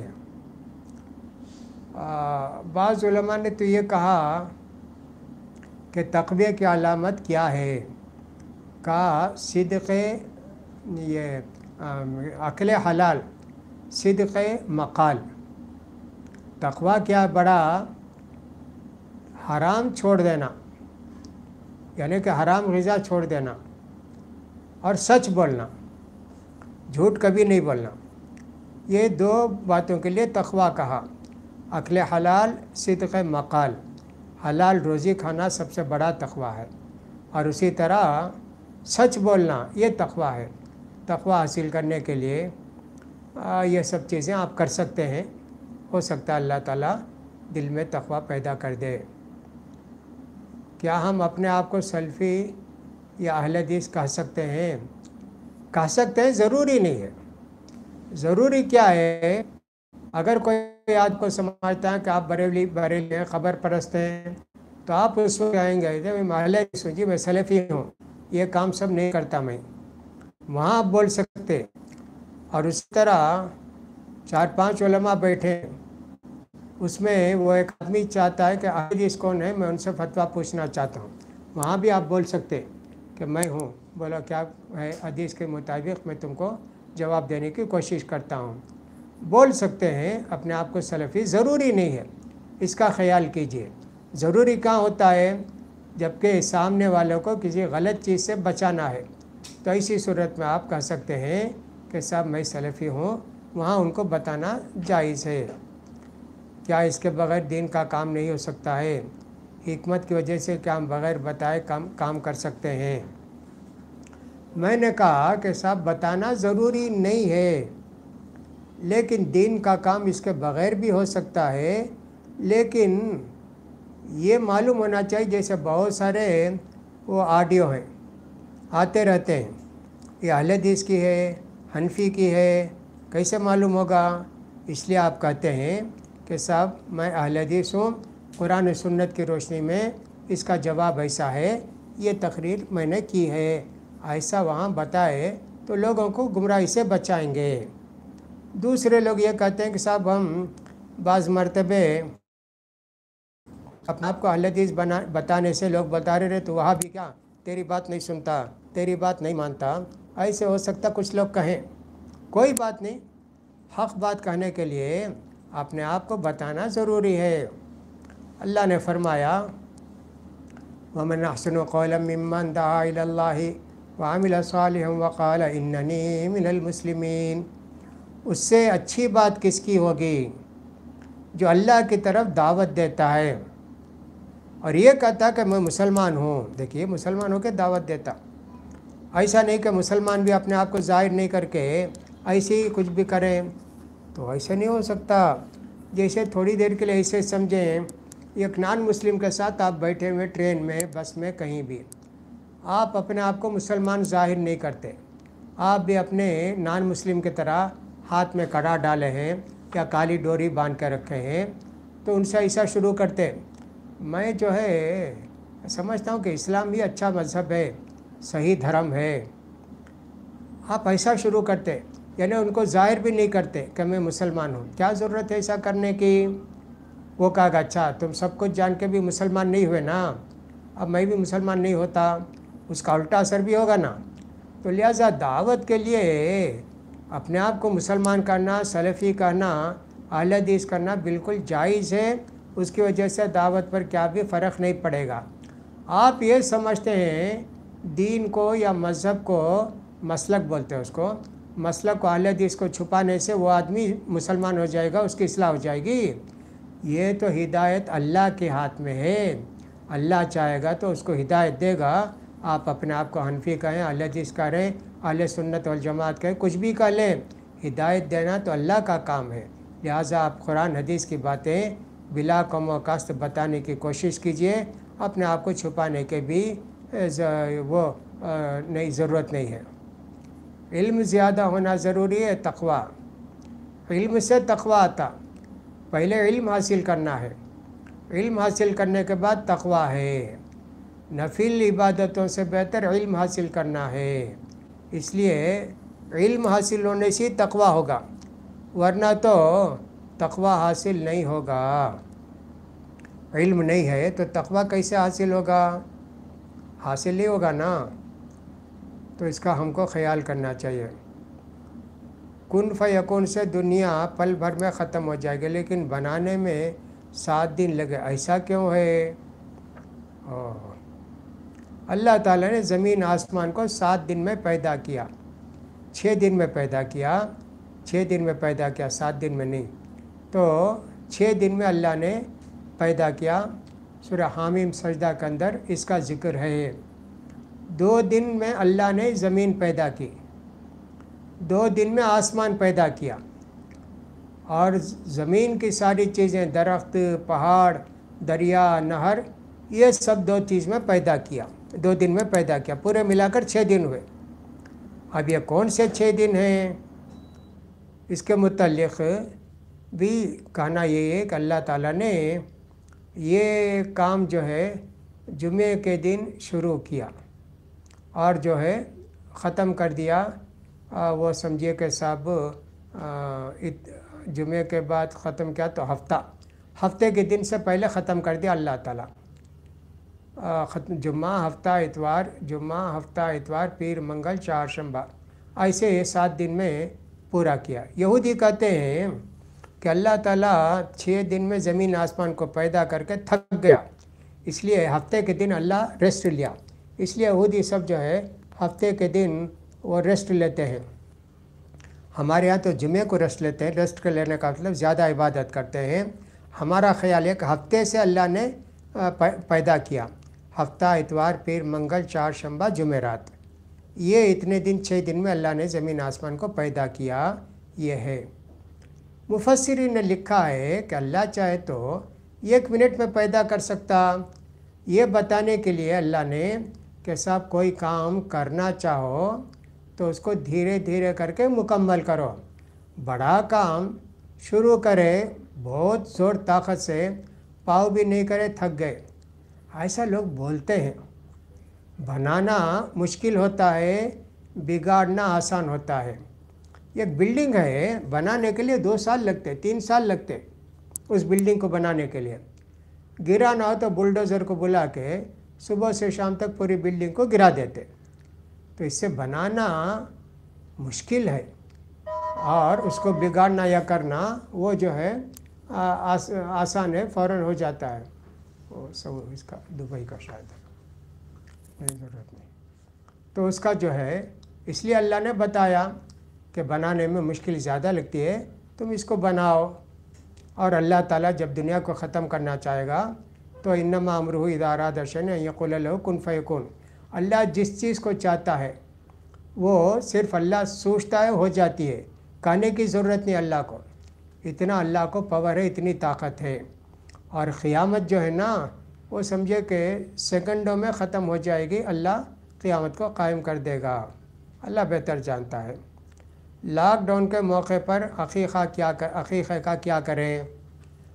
بعض علماء نے تو یہ کہا کہ تقوی کی علامت کیا ہے؟ کہا صدق، یہ اکل حلال، صدق مقال۔ تقوی کیا بڑا؟ حرام چھوڑ دینا، یعنی کہ حرام غذا چھوڑ دینا، اور سچ بولنا، جھوٹ کبھی نہیں بولنا۔ یہ 2 باتوں کے لیے تقوی کہا، اکل حلال، صدق مقال۔ حلال روزی کھانا سب سے بڑا تقوی ہے، اور اسی طرح سچ بولنا یہ تقوی ہے۔ تقوی حاصل کرنے کے لیے یہ سب چیزیں آپ کر سکتے ہیں، ہو سکتا ہے اللہ تعالیٰ دل میں تقوی پیدا کر دے۔ کیا ہم اپنے آپ کو سلفی یا اہل حدیث کہہ سکتے ہیں؟ کہہ سکتے ہیں، ضروری نہیں ہے۔ ضروری کیا ہے؟ اگر کوئی آپ کو سمجھتا ہے کہ آپ بریلی ہیں، خبر پرست ہیں، تو آپ اس کو کہیں گے کہ میں اہل حدیث ہوں، جی میں سلفی ہوں، یہ کام سب نہیں کرتا میں، وہاں آپ بول سکتے۔ اور اس طرح 4 5 علماء بیٹھے، اس میں وہ ایک آدمی چاہتا ہے کہ اہل حدیث کون ہے، میں ان سے فتویٰ پوچھنا چاہتا ہوں، وہاں بھی آپ بول سکتے کہ میں ہوں، بولا کیا ہے حدیث کے مطابق میں تم کو جواب دینے کی کوشش کرتا ہوں۔ بول سکتے ہیں اپنے آپ کو سلفی، ضروری نہیں ہے، اس کا خیال کیجئے۔ ضروری کہاں ہوتا ہے؟ جبکہ سامنے والوں کو کسی غلط چیز سے بچانا ہے، تو ایسی صورت میں آپ کہہ سکتے ہیں کہ صاحب میں سلفی ہوں، وہاں ان کو بتانا جائز ہے۔ کیا اس کے بغیر دین کا کام نہیں ہو سکتا ہے؟ حکمت کی وجہ سے کیا ہم بغیر بتائے کام کر سکتے ہیں؟ میں نے کہا کہ صاحب بتانا ضروری نہیں ہے، لیکن دین کا کام اس کے بغیر بھی ہو سکتا ہے۔ لیکن یہ معلوم ہونا چاہیے، جیسے بہت سارے وہ آڈیو ہیں آتے رہتے ہیں، یہ اہل حدیث کی ہے، حنفی کی ہے، کیسے معلوم ہوگا؟ اس لیے آپ کہتے ہیں کہ صاحب میں اہل حدیث ہوں، قرآن و سنت کی روشنی میں اس کا جواب ایسا ہے، یہ تقریر میں نے کی ہے، ایسا وہاں بتائے تو لوگوں کو گمراہی سے بچائیں گے۔ دوسرے لوگ یہ کہتے ہیں کہ صاحب ہم بعض مرتبے اپنے آپ کو اہل حدیث بتانے سے لوگ بتا رہے تو وہاں بھی کیا تیری بات نہیں سنتا، تیری بات نہیں مانتا، ایسے ہو سکتا کچھ لوگ کہیں۔ کوئی بات نہیں، حق بات کہنے کے لیے اپنے آپ کو بتانا ضروری ہے۔ اللہ نے فرمایا وَمَنْ أَحْسَنُ قَوْلًا مِّمَّنْ دَعَا إِلَى اللَّهِ وَعَمِلَ صَالِحًا وَقَالَ إِنَّنِي مِنَ الْمُسْلِمِينَ۔ اس سے اچھی بات کس کی ہوگی؟ جو اللہ کی طرف دعوت دیتا ہے اور یہ کہتا کہ میں مسلمان ہوں۔ دیکھیے مسلمان ہو کے دعوت دیتا، ایسا نہیں کہ مسلمان بھی اپنے آپ کو ظاہر نہیں کر کے ایسے ہی کچھ بھی کریں، تو ایسے نہیں ہو سکتا۔ جیسے تھوڑی دیر کے لیے ایسے سمجھیں، ایک نان مسلم کے ساتھ آپ بیٹھے ہوئے ٹرین میں، بس میں، کہیں بھی، آپ اپنے آپ کو مسلمان ظاہر نہیں کرتے، آپ بھی اپنے نان مسلم کی طرح ہاتھ میں کڑا ڈالے ہیں یا کالی ڈوری باندھ کے رکھے ہیں، تو ان سے ایسا شروع کرتے. میں جو ہے سمجھتا ہوں کہ اسلام بھی اچھا مذہب ہے, صحیح دھرم ہے. آپ ایسا شروع کرتے, یعنی ان کو ظاہر بھی نہیں کرتے کہ میں مسلمان ہوں. کیا ضرورت ہے ایسا کرنے کی؟ وہ کہا کہ اچھا تم سب کچھ جان کے بھی مسلمان نہیں ہوئے نا, اب میں بھی مسلمان نہیں ہوتا, اس کا الٹا اثر بھی ہوگا نا. تو لہٰذا دعوت کے لیے اپنے آپ کو مسلمان کرنا, سلفی کرنا, اہل حدیث کرنا بالکل جائز ہے. اس کی وجہ سے دعوت پر کیا بھی فرق نہیں پڑے گا. آپ یہ سمجھتے ہیں دین کو یا مذہب کو, مسلک بولتے ہیں اس کو, مسلک کو اہل حدیث کو چھپانے سے وہ آدمی مسلمان ہو جائے گا, اس کی اصلاح ہو جائے گی. یہ تو ہدایت اللہ کے ہاتھ میں ہے. اللہ چاہے گا تو اس کو ہدایت دے گا. آپ اپنے آپ کو حنفی کہیں, اہل حدیث کہیں, اہل سنت والجماعت کہیں, کچھ بھی کہہ لیں, ہدایت دینا تو اللہ کا کام ہے. لہٰذا آپ قرآن حدیث کی باتیں بلا کم و کاست بتانے کی کوشش کیجئے. اپنے آپ کو چھپانے کے بھی وہ نہیں, ضرورت نہیں ہے. علم زیادہ ہونا ضروری ہے. تقویٰ, علم سے تقویٰ آتا. پہلے علم حاصل کرنا ہے, علم حاصل کرنے کے بعد تقویٰ ہے. نفل عبادتوں سے بہتر علم حاصل کرنا ہے. اس لیے علم حاصل ہونے سے تقویٰ ہوگا, ورنہ تو تقویٰ حاصل نہیں ہوگا. علم نہیں ہے تو تقویٰ کیسے حاصل ہوگا؟ حاصل نہیں ہوگا نا. تو اس کا ہم کو خیال کرنا چاہیے. کن فیکون سے دنیا پل بھر میں ختم ہو جائے گی, لیکن بنانے میں 7 دن لگے. ایسا کیوں ہے؟ اللہ تعالیٰ نے زمین آسمان کو 7 دن میں پیدا کیا, 6 دن میں پیدا کیا, 6 دن میں پیدا کیا, 7 دن میں نہیں. تو 6 دن میں اللہ نے پیدا کیا. سورہ حامیم سجدہ کے اندر اس کا ذکر ہے. 2 دن میں اللہ نے زمین پیدا کی, 2 دن میں آسمان پیدا کیا, اور زمین کی ساری چیزیں, درخت, پہاڑ, دریا, نہر, یہ سب 2 چیز میں پیدا کیا, 2 دن میں پیدا کیا. پورے ملا کر 6 دن ہوئے. اب یہ کون سے 6 دن ہیں؟ اس کے متعلق بھی کہنا یہ ہے کہ اللہ تعالیٰ نے یہ کام جو ہے جمعے کے دن شروع کیا اور جو ہے ختم کر دیا. وہ سمجھیے کہ صاحب جمعے کے بعد ختم کیا تو ہفتے کے دن سے پہلے ختم کر دیا اللہ تعالیٰ. جمعہ, ہفتہ, اتوار, جمعہ, ہفتہ, اتوار, پیر, منگل, چہارشنبہ, ایسے 7 دن میں پورا کیا. یہودی کہتے ہیں کہ اللہ تعالیٰ 6 دن میں زمین آسمان کو پیدا کر کے تھک گیا, اس لیے ہفتے کے دن اللہ ریسٹ لیا. اس لیے یہودی سب جو ہے ہفتے کے دن وہ ریسٹ لیتے ہیں. ہمارے ہاں تو جمعے کو ریسٹ لیتے ہیں. ریسٹ کے لینے کا مطلب زیادہ عبادت کرتے ہیں. ہمارا خیال ہے کہ ہفتے سے اللہ نے پیدا کیا, ہفتہ, اتوار, پیر, منگل, چہارشنبہ, جمعرات, یہ اتنے دن 6 دن میں اللہ نے زمین آسمان کو پیدا کیا. یہ ہے مفسرین نے لکھا ہے کہ اللہ چاہے تو 1 منٹ میں پیدا کر سکتا. یہ بتانے کے لیے اللہ نے کہ صاحب کوئی کام کرنا چاہو تو اس کو دھیرے دھیرے کر کے مکمل کرو. بڑا کام شروع کرے بہت زور طاقت سے, پاؤ بھی نہیں کرے تھک گئے, ایسا لوگ بولتے ہیں. بنانا مشکل ہوتا ہے, بگاڑنا آسان ہوتا ہے. ایک بلڈنگ ہے, بنانے کے لیے 2 سال لگتے, 3 سال لگتے اس بلڈنگ کو بنانے کے لیے. گرا نہ ہو تو بلڈوزر کو بلا کے صبح سے شام تک پوری بلڈنگ کو گرا دیتے. تو اس سے بنانا مشکل ہے, اور اس کو بگاڑنا یا کرنا وہ جو ہے آسان ہے, فوراً ہو جاتا ہے. وہ سب اس کا دبئی کا شاید ہے, ضرورت نہیں. تو اس کا جو ہے اس لیے اللہ نے بتایا کہ بنانے میں مشکل زیادہ لگتی ہے, تم اس کو بناؤ. اور اللہ تعالیٰ جب دنیا کو ختم کرنا چاہے گا تو انما امرہ اذا اراد شیئا ان یقول لہ کن فیکون. اللہ جس چیز کو چاہتا ہے وہ صرف اللہ سوچتا ہے, ہو جاتی ہے. کہنے کی ضرورت نہیں اللہ کو, اتنا اللہ کو پاور ہے, اتنی طاقت ہے. اور قیامت جو ہے نا وہ سمجھے کہ سیکنڈوں میں ختم ہو جائے گی. اللہ قیامت کو قائم کر دے گا, اللہ بہتر جانتا ہے. لاک ڈاؤن کے موقع پر عقیقہ کا کیا کریں؟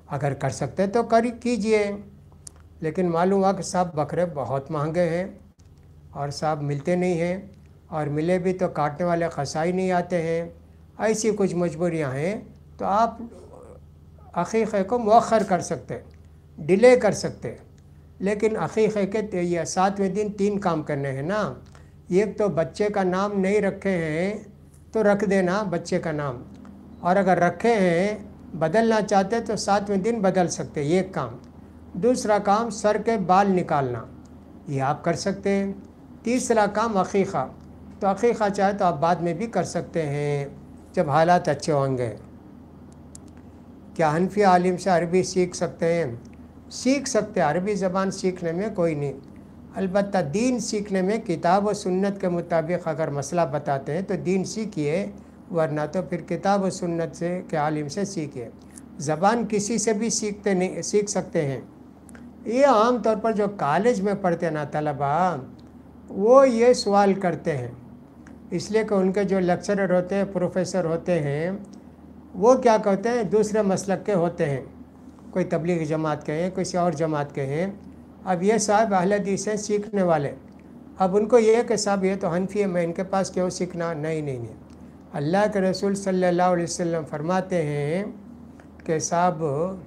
اگر کر سکتے تو کیجئے، لیکن معلوم ہوا کہ صاحب بکرے بہت مہنگے ہیں اور صاحب ملتے نہیں ہیں، اور ملے بھی تو کاٹنے والے قصائی نہیں آتے ہیں، ایسی کچھ مجبوریاں ہیں، تو آپ عقیقے کو مؤخر کر سکتے، ڈیلے کر سکتے، لیکن عقیقے کے یہ 7ویں دن 3 کام کرنے ہیں نا۔ ایک تو بچے کا نام نہیں رکھے ہیں تو رکھ دینا بچے کا نام، اور اگر رکھے ہیں بدلنا چاہتے تو 7ویں دن بدل سکتے، یہ ایک کام۔ دوسرا کام سر کے بال نکالنا، یہ آپ کر سکتے ہیں۔ تیسرا کام عقیقہ، تو عقیقہ چاہے تو آپ بعد میں بھی کر سکتے ہیں جب حالات اچھے ہوں گے۔ کیا حنفی عالم سے عربی سیکھ سکتے ہیں؟ سیکھ سکتے، عربی زبان سیکھنے میں کوئی نہیں، البتہ دین سیکھنے میں کتاب و سنت کے مطابق اگر مسئلہ بتاتے ہیں تو دین سیکھیے، ورنہ تو پھر کتاب و سنت سے کے عالم سے سیکھیے۔ زبان کسی سے بھی سیکھ سکتے ہیں۔ یہ عام طور پر جو کالج میں پڑھتے ہیں نا طلبہ، وہ یہ سوال کرتے ہیں، اس لیے کہ ان کے جو لیکچرر ہوتے ہیں، پروفیسر ہوتے ہیں، وہ کیا کہتے ہیں دوسرے مسلک کے ہوتے ہیں، کوئی تبلیغی جماعت کے ہیں، کسی اور جماعت کے ہیں۔ اب یہ صاحب اہل حدیث ہیں سیکھنے والے، اب ان کو یہ کہ صاحب یہ تو حنفی ہے، میں ان کے پاس کیوں سیکھنا؟ نہیں، اللہ کے رسول صلی اللہ علیہ وسلم فرماتے ہیں کہ صاحب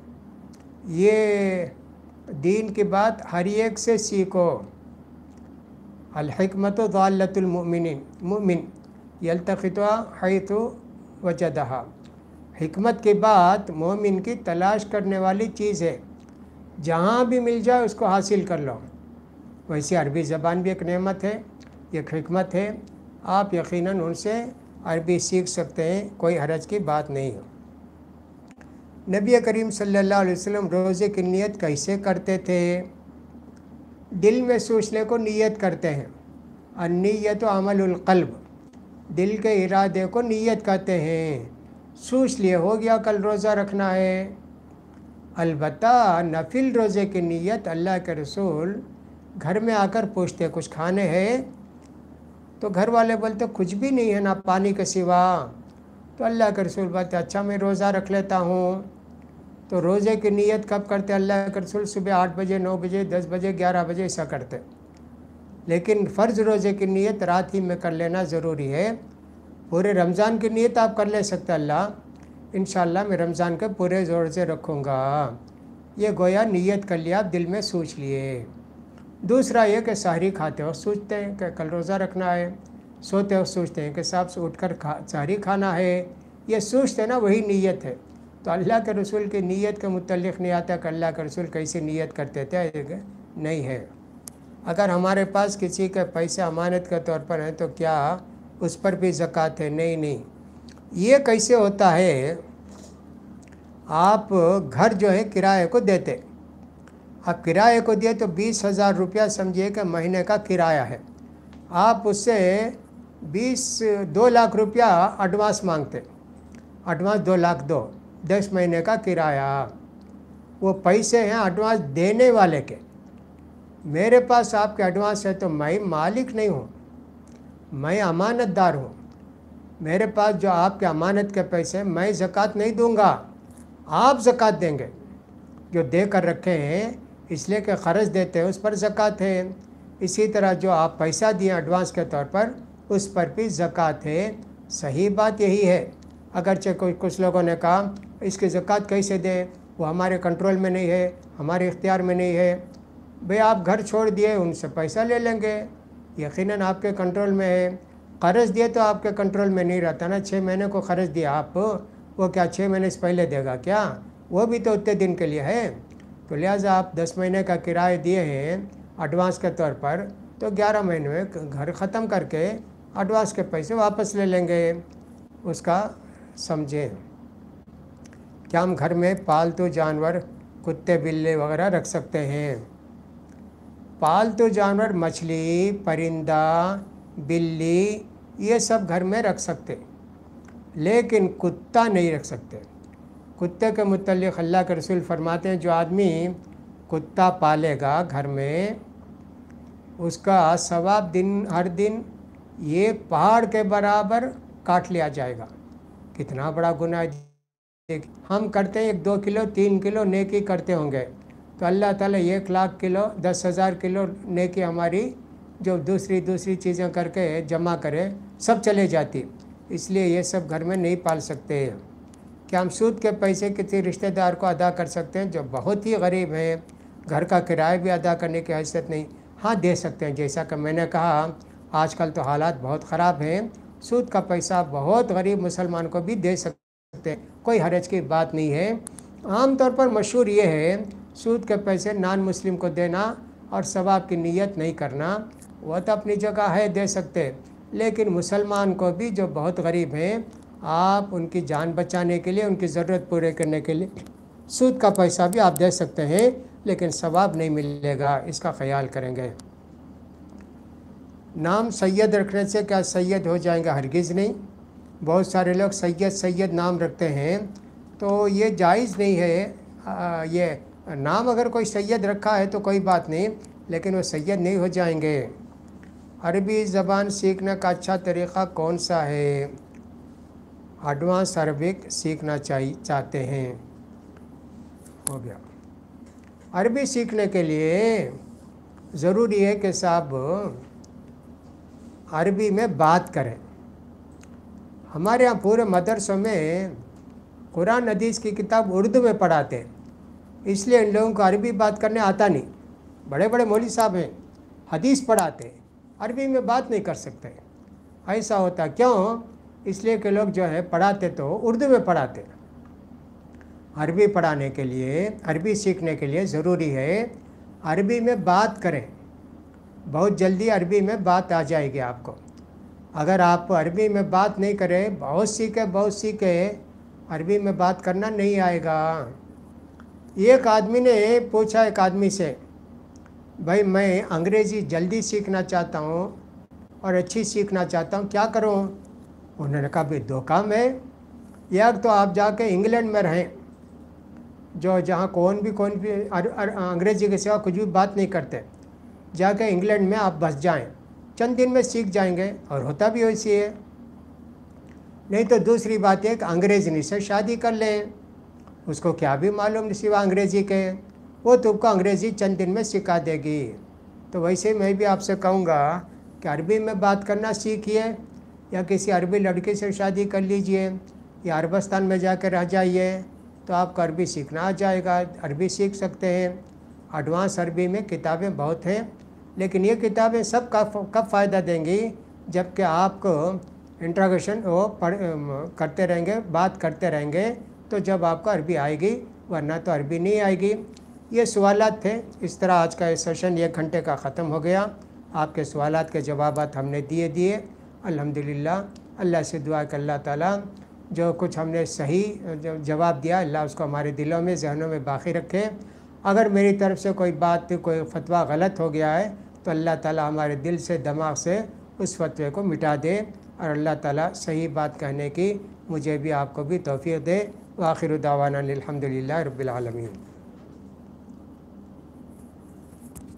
یہ دین کی بات ہر ایک سے سیکھو، الحکمت ضالۃ المؤمن یلتقطها حیث وجدہا، حکمت کی بات مومن کی تلاش کرنے والی چیز ہے، جہاں بھی مل جائے اس کو حاصل کر لو۔ ویسے عربی زبان بھی ایک نعمت ہے، ایک حکمت ہے، آپ یقیناً ان سے عربی سیکھ سکتے ہیں، کوئی حرج کی بات نہیں ہو۔ نبی کریم صلی اللہ علیہ وسلم روزے کی نیت کیسے کرتے تھے؟ دل میں سوچنے کو نیت کرتے ہیں، النیت عمل القلب، دل کے ارادے کو نیت کہتے ہیں، سوچ لیے ہو گیا کل روزہ رکھنا ہے۔ البتہ نفل روزے کی نیت اللہ کے رسول گھر میں آ کر پوچھتے کچھ کھانے ہیں، تو گھر والے بولتے کچھ بھی نہیں ہے نا پانی کے سوا، تو اللہ کے رسول بولتے اچھا میں روزہ رکھ لیتا ہوں۔ تو روزے کی نیت کب کرتے اللہ کے رسول؟ صبح 8 بجے، 9 بجے، 10 بجے، 11 بجے ایسا کرتے، لیکن فرض روزے کی نیت رات ہی میں کر لینا ضروری ہے۔ پورے رمضان کی نیت آپ کر لے سکتے، اللہ انشاءاللہ میں رمضان کے پورے زور سے رکھوں گا، یہ گویا نیت کر لیا، آپ دل میں سوچ لیے۔ دوسرا یہ کہ سحری کھاتے وقت سوچتے ہیں کہ کل روزہ رکھنا ہے، سوتے وقت سوچتے ہیں کہ صاحب اٹھ کر سحری کھانا ہے، یہ سوچتے نا وہی نیت ہے۔ تو اللہ کے رسول کی نیت کے متعلق نہیں آتا کہ اللہ کے رسول کیسی نیت کرتے تھے، نہیں ہے۔ اگر ہمارے پاس کسی کے پیسے امانت کے طور پر ہیں تو کیا اس پر بھی زکوٰۃ ہے؟ نہیں۔ یہ کیسے ہوتا ہے؟ آپ گھر جو ہے کرائے کو دیتے، اب کرائے کو دیے تو 20,000 روپیہ سمجھیے کہ مہینے کا کرایہ ہے، آپ اس سے 2 لاکھ روپیہ ایڈوانس مانگتے، ایڈوانس 2 لاکھ دو، 10 مہینے کا کرایہ، وہ پیسے ہیں ایڈوانس دینے والے کے، میرے پاس آپ کے ایڈوانس ہے تو میں مالک نہیں ہوں، میں امانت دار ہوں، میرے پاس جو آپ کے امانت کے پیسے میں زکوٰۃ نہیں دوں گا، آپ زکوٰۃ دیں گے، جو دے کر رکھے ہیں اس لیے کہ قرض دیتے ہیں اس پر زکوٰۃ ہے، اسی طرح جو آپ پیسہ دیے ایڈوانس کے طور پر اس پر بھی زکوٰۃ ہے۔ صحیح بات یہی ہے، اگرچہ کچھ لوگوں نے کہا اس کی زکوٰۃ کیسے دیں، وہ ہمارے کنٹرول میں نہیں ہے، ہمارے اختیار میں نہیں ہے۔ بھئی آپ گھر چھوڑ دیے، ان سے پیسہ لے لیں گے، یقیناً آپ کے کنٹرول میں ہے۔ قرض دیے تو آپ کے کنٹرول میں نہیں رہتا نا، 6 مہینے کو قرض دیا آپ، وہ کیا 6 مہینے سے پہلے دے گا کیا؟ وہ بھی تو اتنے دن کے لیے ہے، تو لہٰذا آپ 10 مہینے کا کرایہ دیے ہیں ایڈوانس کے طور پر، تو 11 مہینے میں گھر ختم کر کے ایڈوانس کے پیسے واپس لے لیں گے، اس کا سمجھیں۔ کیا ہم گھر میں پالتو جانور کتے بلے وغیرہ رکھ سکتے ہیں؟ پالتو جانور مچھلی، پرندہ، بلی، یہ سب گھر میں رکھ سکتے، لیکن کتا نہیں رکھ سکتے۔ کتے کے متعلق اللہ کے رسول فرماتے ہیں جو آدمی کتا پالے گا گھر میں، اس کا ثواب ہر دن ایک پہاڑ کے برابر کاٹ لیا جائے گا۔ کتنا بڑا گناہ ہے! ہم کرتے ہیں 1-2 کلو 3 کلو نیکی کرتے ہوں گے، تو اللہ تعالیٰ 1,00,000 کلو 10,000 کلو نیکی ہماری جو دوسری چیزیں کر کے جمع کرے سب چلے جاتی. اس لیے یہ سب گھر میں نہیں پال سکتے. کیا ہم سود کے پیسے کسی رشتہ دار کو ادا کر سکتے ہیں جو بہت ہی غریب ہیں، گھر کا کرایہ بھی ادا کرنے کی حیثیت نہیں؟ ہاں دے سکتے ہیں. جیسا کہ میں نے کہا آج کل تو حالات بہت خراب ہیں، سود کا پیسہ بہت غریب مسلمان کو بھی دے سکتے ہیں، کوئی حرج کی بات نہیں ہے. عام طور پر مشہور یہ ہے سود کے پیسے نان مسلم کو دینا اور ثواب کی نیت نہیں کرنا. وہ تو اپنی جگہ ہے دے سکتے، لیکن مسلمان کو بھی جو بہت غریب ہیں آپ ان کی جان بچانے کے لیے، ان کی ضرورت پورے کرنے کے لیے سود کا پیسہ بھی آپ دے سکتے ہیں، لیکن ثواب نہیں ملے گا، اس کا خیال کریں گے. نام سید رکھنے سے کیا سید ہو جائیں گے؟ ہرگز نہیں. بہت سارے لوگ سید نام رکھتے ہیں تو یہ جائز نہیں ہے. یہ نام اگر کوئی سید رکھا ہے تو کوئی بات نہیں، لیکن وہ سید نہیں ہو جائیں گے. عربی زبان سیکھنے کا اچھا طریقہ کون سا ہے؟ ایڈوانس عربک سیکھنا چاہتے ہیں. ہو گیا. عربی سیکھنے کے لیے ضروری ہے کہ صاحب عربی میں بات کریں. ہمارے ہاں پورے مدرسوں میں قرآن حدیث کی کتاب اردو میں پڑھاتے ہیں، اس لیے ان لوگوں کو عربی بات کرنے آتا نہیں. بڑے بڑے مولوی صاحب ہیں، حدیث پڑھاتے ہیں، عربی میں بات نہیں کر سکتے. ایسا ہوتا کیوں؟ اس لیے کہ لوگ جو ہے پڑھاتے تو اردو میں پڑھاتے. عربی پڑھانے کے لیے، عربی سیکھنے کے لیے ضروری ہے عربی میں بات کریں. بہت جلدی عربی میں بات آ جائے گی آپ کو. اگر آپ عربی میں بات نہیں کریں، بہت سیکھے عربی میں بات کرنا نہیں آئے گا. ایک آدمی نے پوچھا ایک آدمی سے، بھائی میں انگریزی جلدی سیکھنا چاہتا ہوں اور اچھی سیکھنا چاہتا ہوں، کیا کروں؟ انہوں نے کہا بھائی 2 کام ہے. ایک تو آپ جا کے انگلینڈ میں رہیں، جہاں کون بھی انگریزی کے سوا کچھ بھی بات نہیں کرتے. جا کے انگلینڈ میں آپ بس جائیں، چند دن میں سیکھ جائیں گے، اور ہوتا بھی ویسی ہے. نہیں تو دوسری بات ہے کہ انگریزنی سے شادی کر لیں، اس کو کیا بھی معلوم سوا انگریزی کے، وہ تم کو انگریزی چند دن میں سکھا دے گی. تو ویسے میں بھی آپ سے کہوں گا کہ عربی میں بات کرنا سیکھیے، یا کسی عربی لڑکی سے شادی کر لیجئے، یا عربستان میں جا کے رہ جائیے، تو آپ کو عربی سیکھنا آ جائے گا. عربی سیکھ سکتے ہیں. ایڈوانس عربی میں کتابیں بہت ہیں، لیکن یہ کتابیں سب کب فائدہ دیں گی؟ جب کہ آپ کو انٹراگیشن کرتے رہیں گے، بات کرتے رہیں گے، تو جب آپ کو عربی آئے گی، ورنہ تو عربی نہیں آئے گی. یہ سوالات تھے. اس طرح آج کا یہ سیشن 1 گھنٹے کا ختم ہو گیا. آپ کے سوالات کے جوابات ہم نے دیے. الحمدللہ. اللہ سے دعا کہ اللہ تعالیٰ جو کچھ ہم نے صحیح جواب دیا، اللہ اس کو ہمارے دلوں میں، ذہنوں میں باقی رکھے. اگر میری طرف سے کوئی بات، کوئی فتویٰ غلط ہو گیا ہے تو اللہ تعالیٰ ہمارے دل سے، دماغ سے اس فتوے کو مٹا دے، اور اللہ تعالیٰ صحیح بات کہنے کی مجھے بھی آپ کو بھی توفیق دے. وآخر دعوانا الحمدللہ رب العالمین.